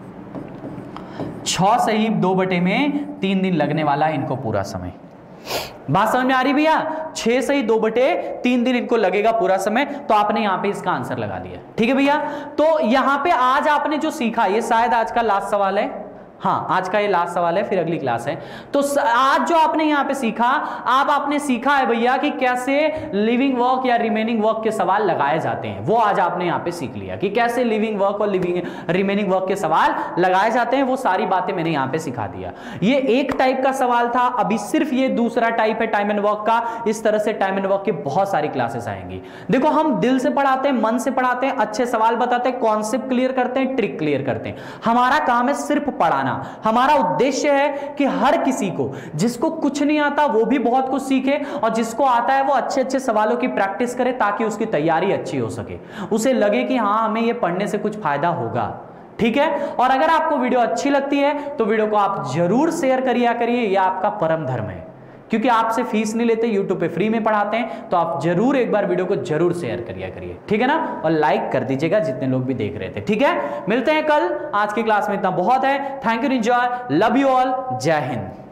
6 सही 2 बटे में 3 दिन लगने वाला है इनको पूरा समय। बात समझ में आ रही भैया। 6 से ही 2/3 दिन इनको लगेगा पूरा समय, तो आपने यहां पे इसका आंसर लगा दिया। ठीक है भैया, तो यहां पे आज आपने जो सीखा, ये शायद आज का लास्ट सवाल है, हाँ आज का ये लास्ट सवाल है, फिर अगली क्लास है। तो आज जो आपने यहां पे सीखा, आपने सीखा है भैया कि कैसे लिविंग वर्क या रिमेनिंग वर्क के सवाल लगाए जाते हैं, वो आज आपने यहां पे सीख लिया कि कैसे लिविंग वर्क और रिमेनिंग वर्क के सवाल लगाए जाते हैं, वो सारी बातें मैंने यहां पे सिखा दिया। ये एक टाइप का सवाल था, अभी सिर्फ ये दूसरा टाइप है टाइम एंड वर्क का। इस तरह से टाइम एंड वर्क की बहुत सारी क्लासेस आएंगी। देखो हम दिल से पढ़ाते हैं, मन से पढ़ाते हैं, अच्छे सवाल बताते हैं, कॉन्सेप्ट क्लियर करते हैं, ट्रिक क्लियर करते हैं। हमारा काम है सिर्फ पढ़ाना। हमारा उद्देश्य है कि हर किसी को, जिसको कुछ नहीं आता वो भी बहुत कुछ सीखे, और जिसको आता है वो अच्छे अच्छे सवालों की प्रैक्टिस करे, ताकि उसकी तैयारी अच्छी हो सके, उसे लगे कि हाँ हमें ये पढ़ने से कुछ फायदा होगा। ठीक है, और अगर आपको वीडियो अच्छी लगती है तो वीडियो को आप जरूर शेयर करिए, यह आपका परम धर्म है, क्योंकि आपसे फीस नहीं लेते, YouTube पे फ्री में पढ़ाते हैं। तो आप जरूर एक बार वीडियो को जरूर शेयर करिए, ठीक है ना, और लाइक कर दीजिएगा जितने लोग भी देख रहे थे। ठीक है, मिलते हैं कल। आज की क्लास में इतना बहुत है। Thank you, enjoy, love you all, जय हिंद।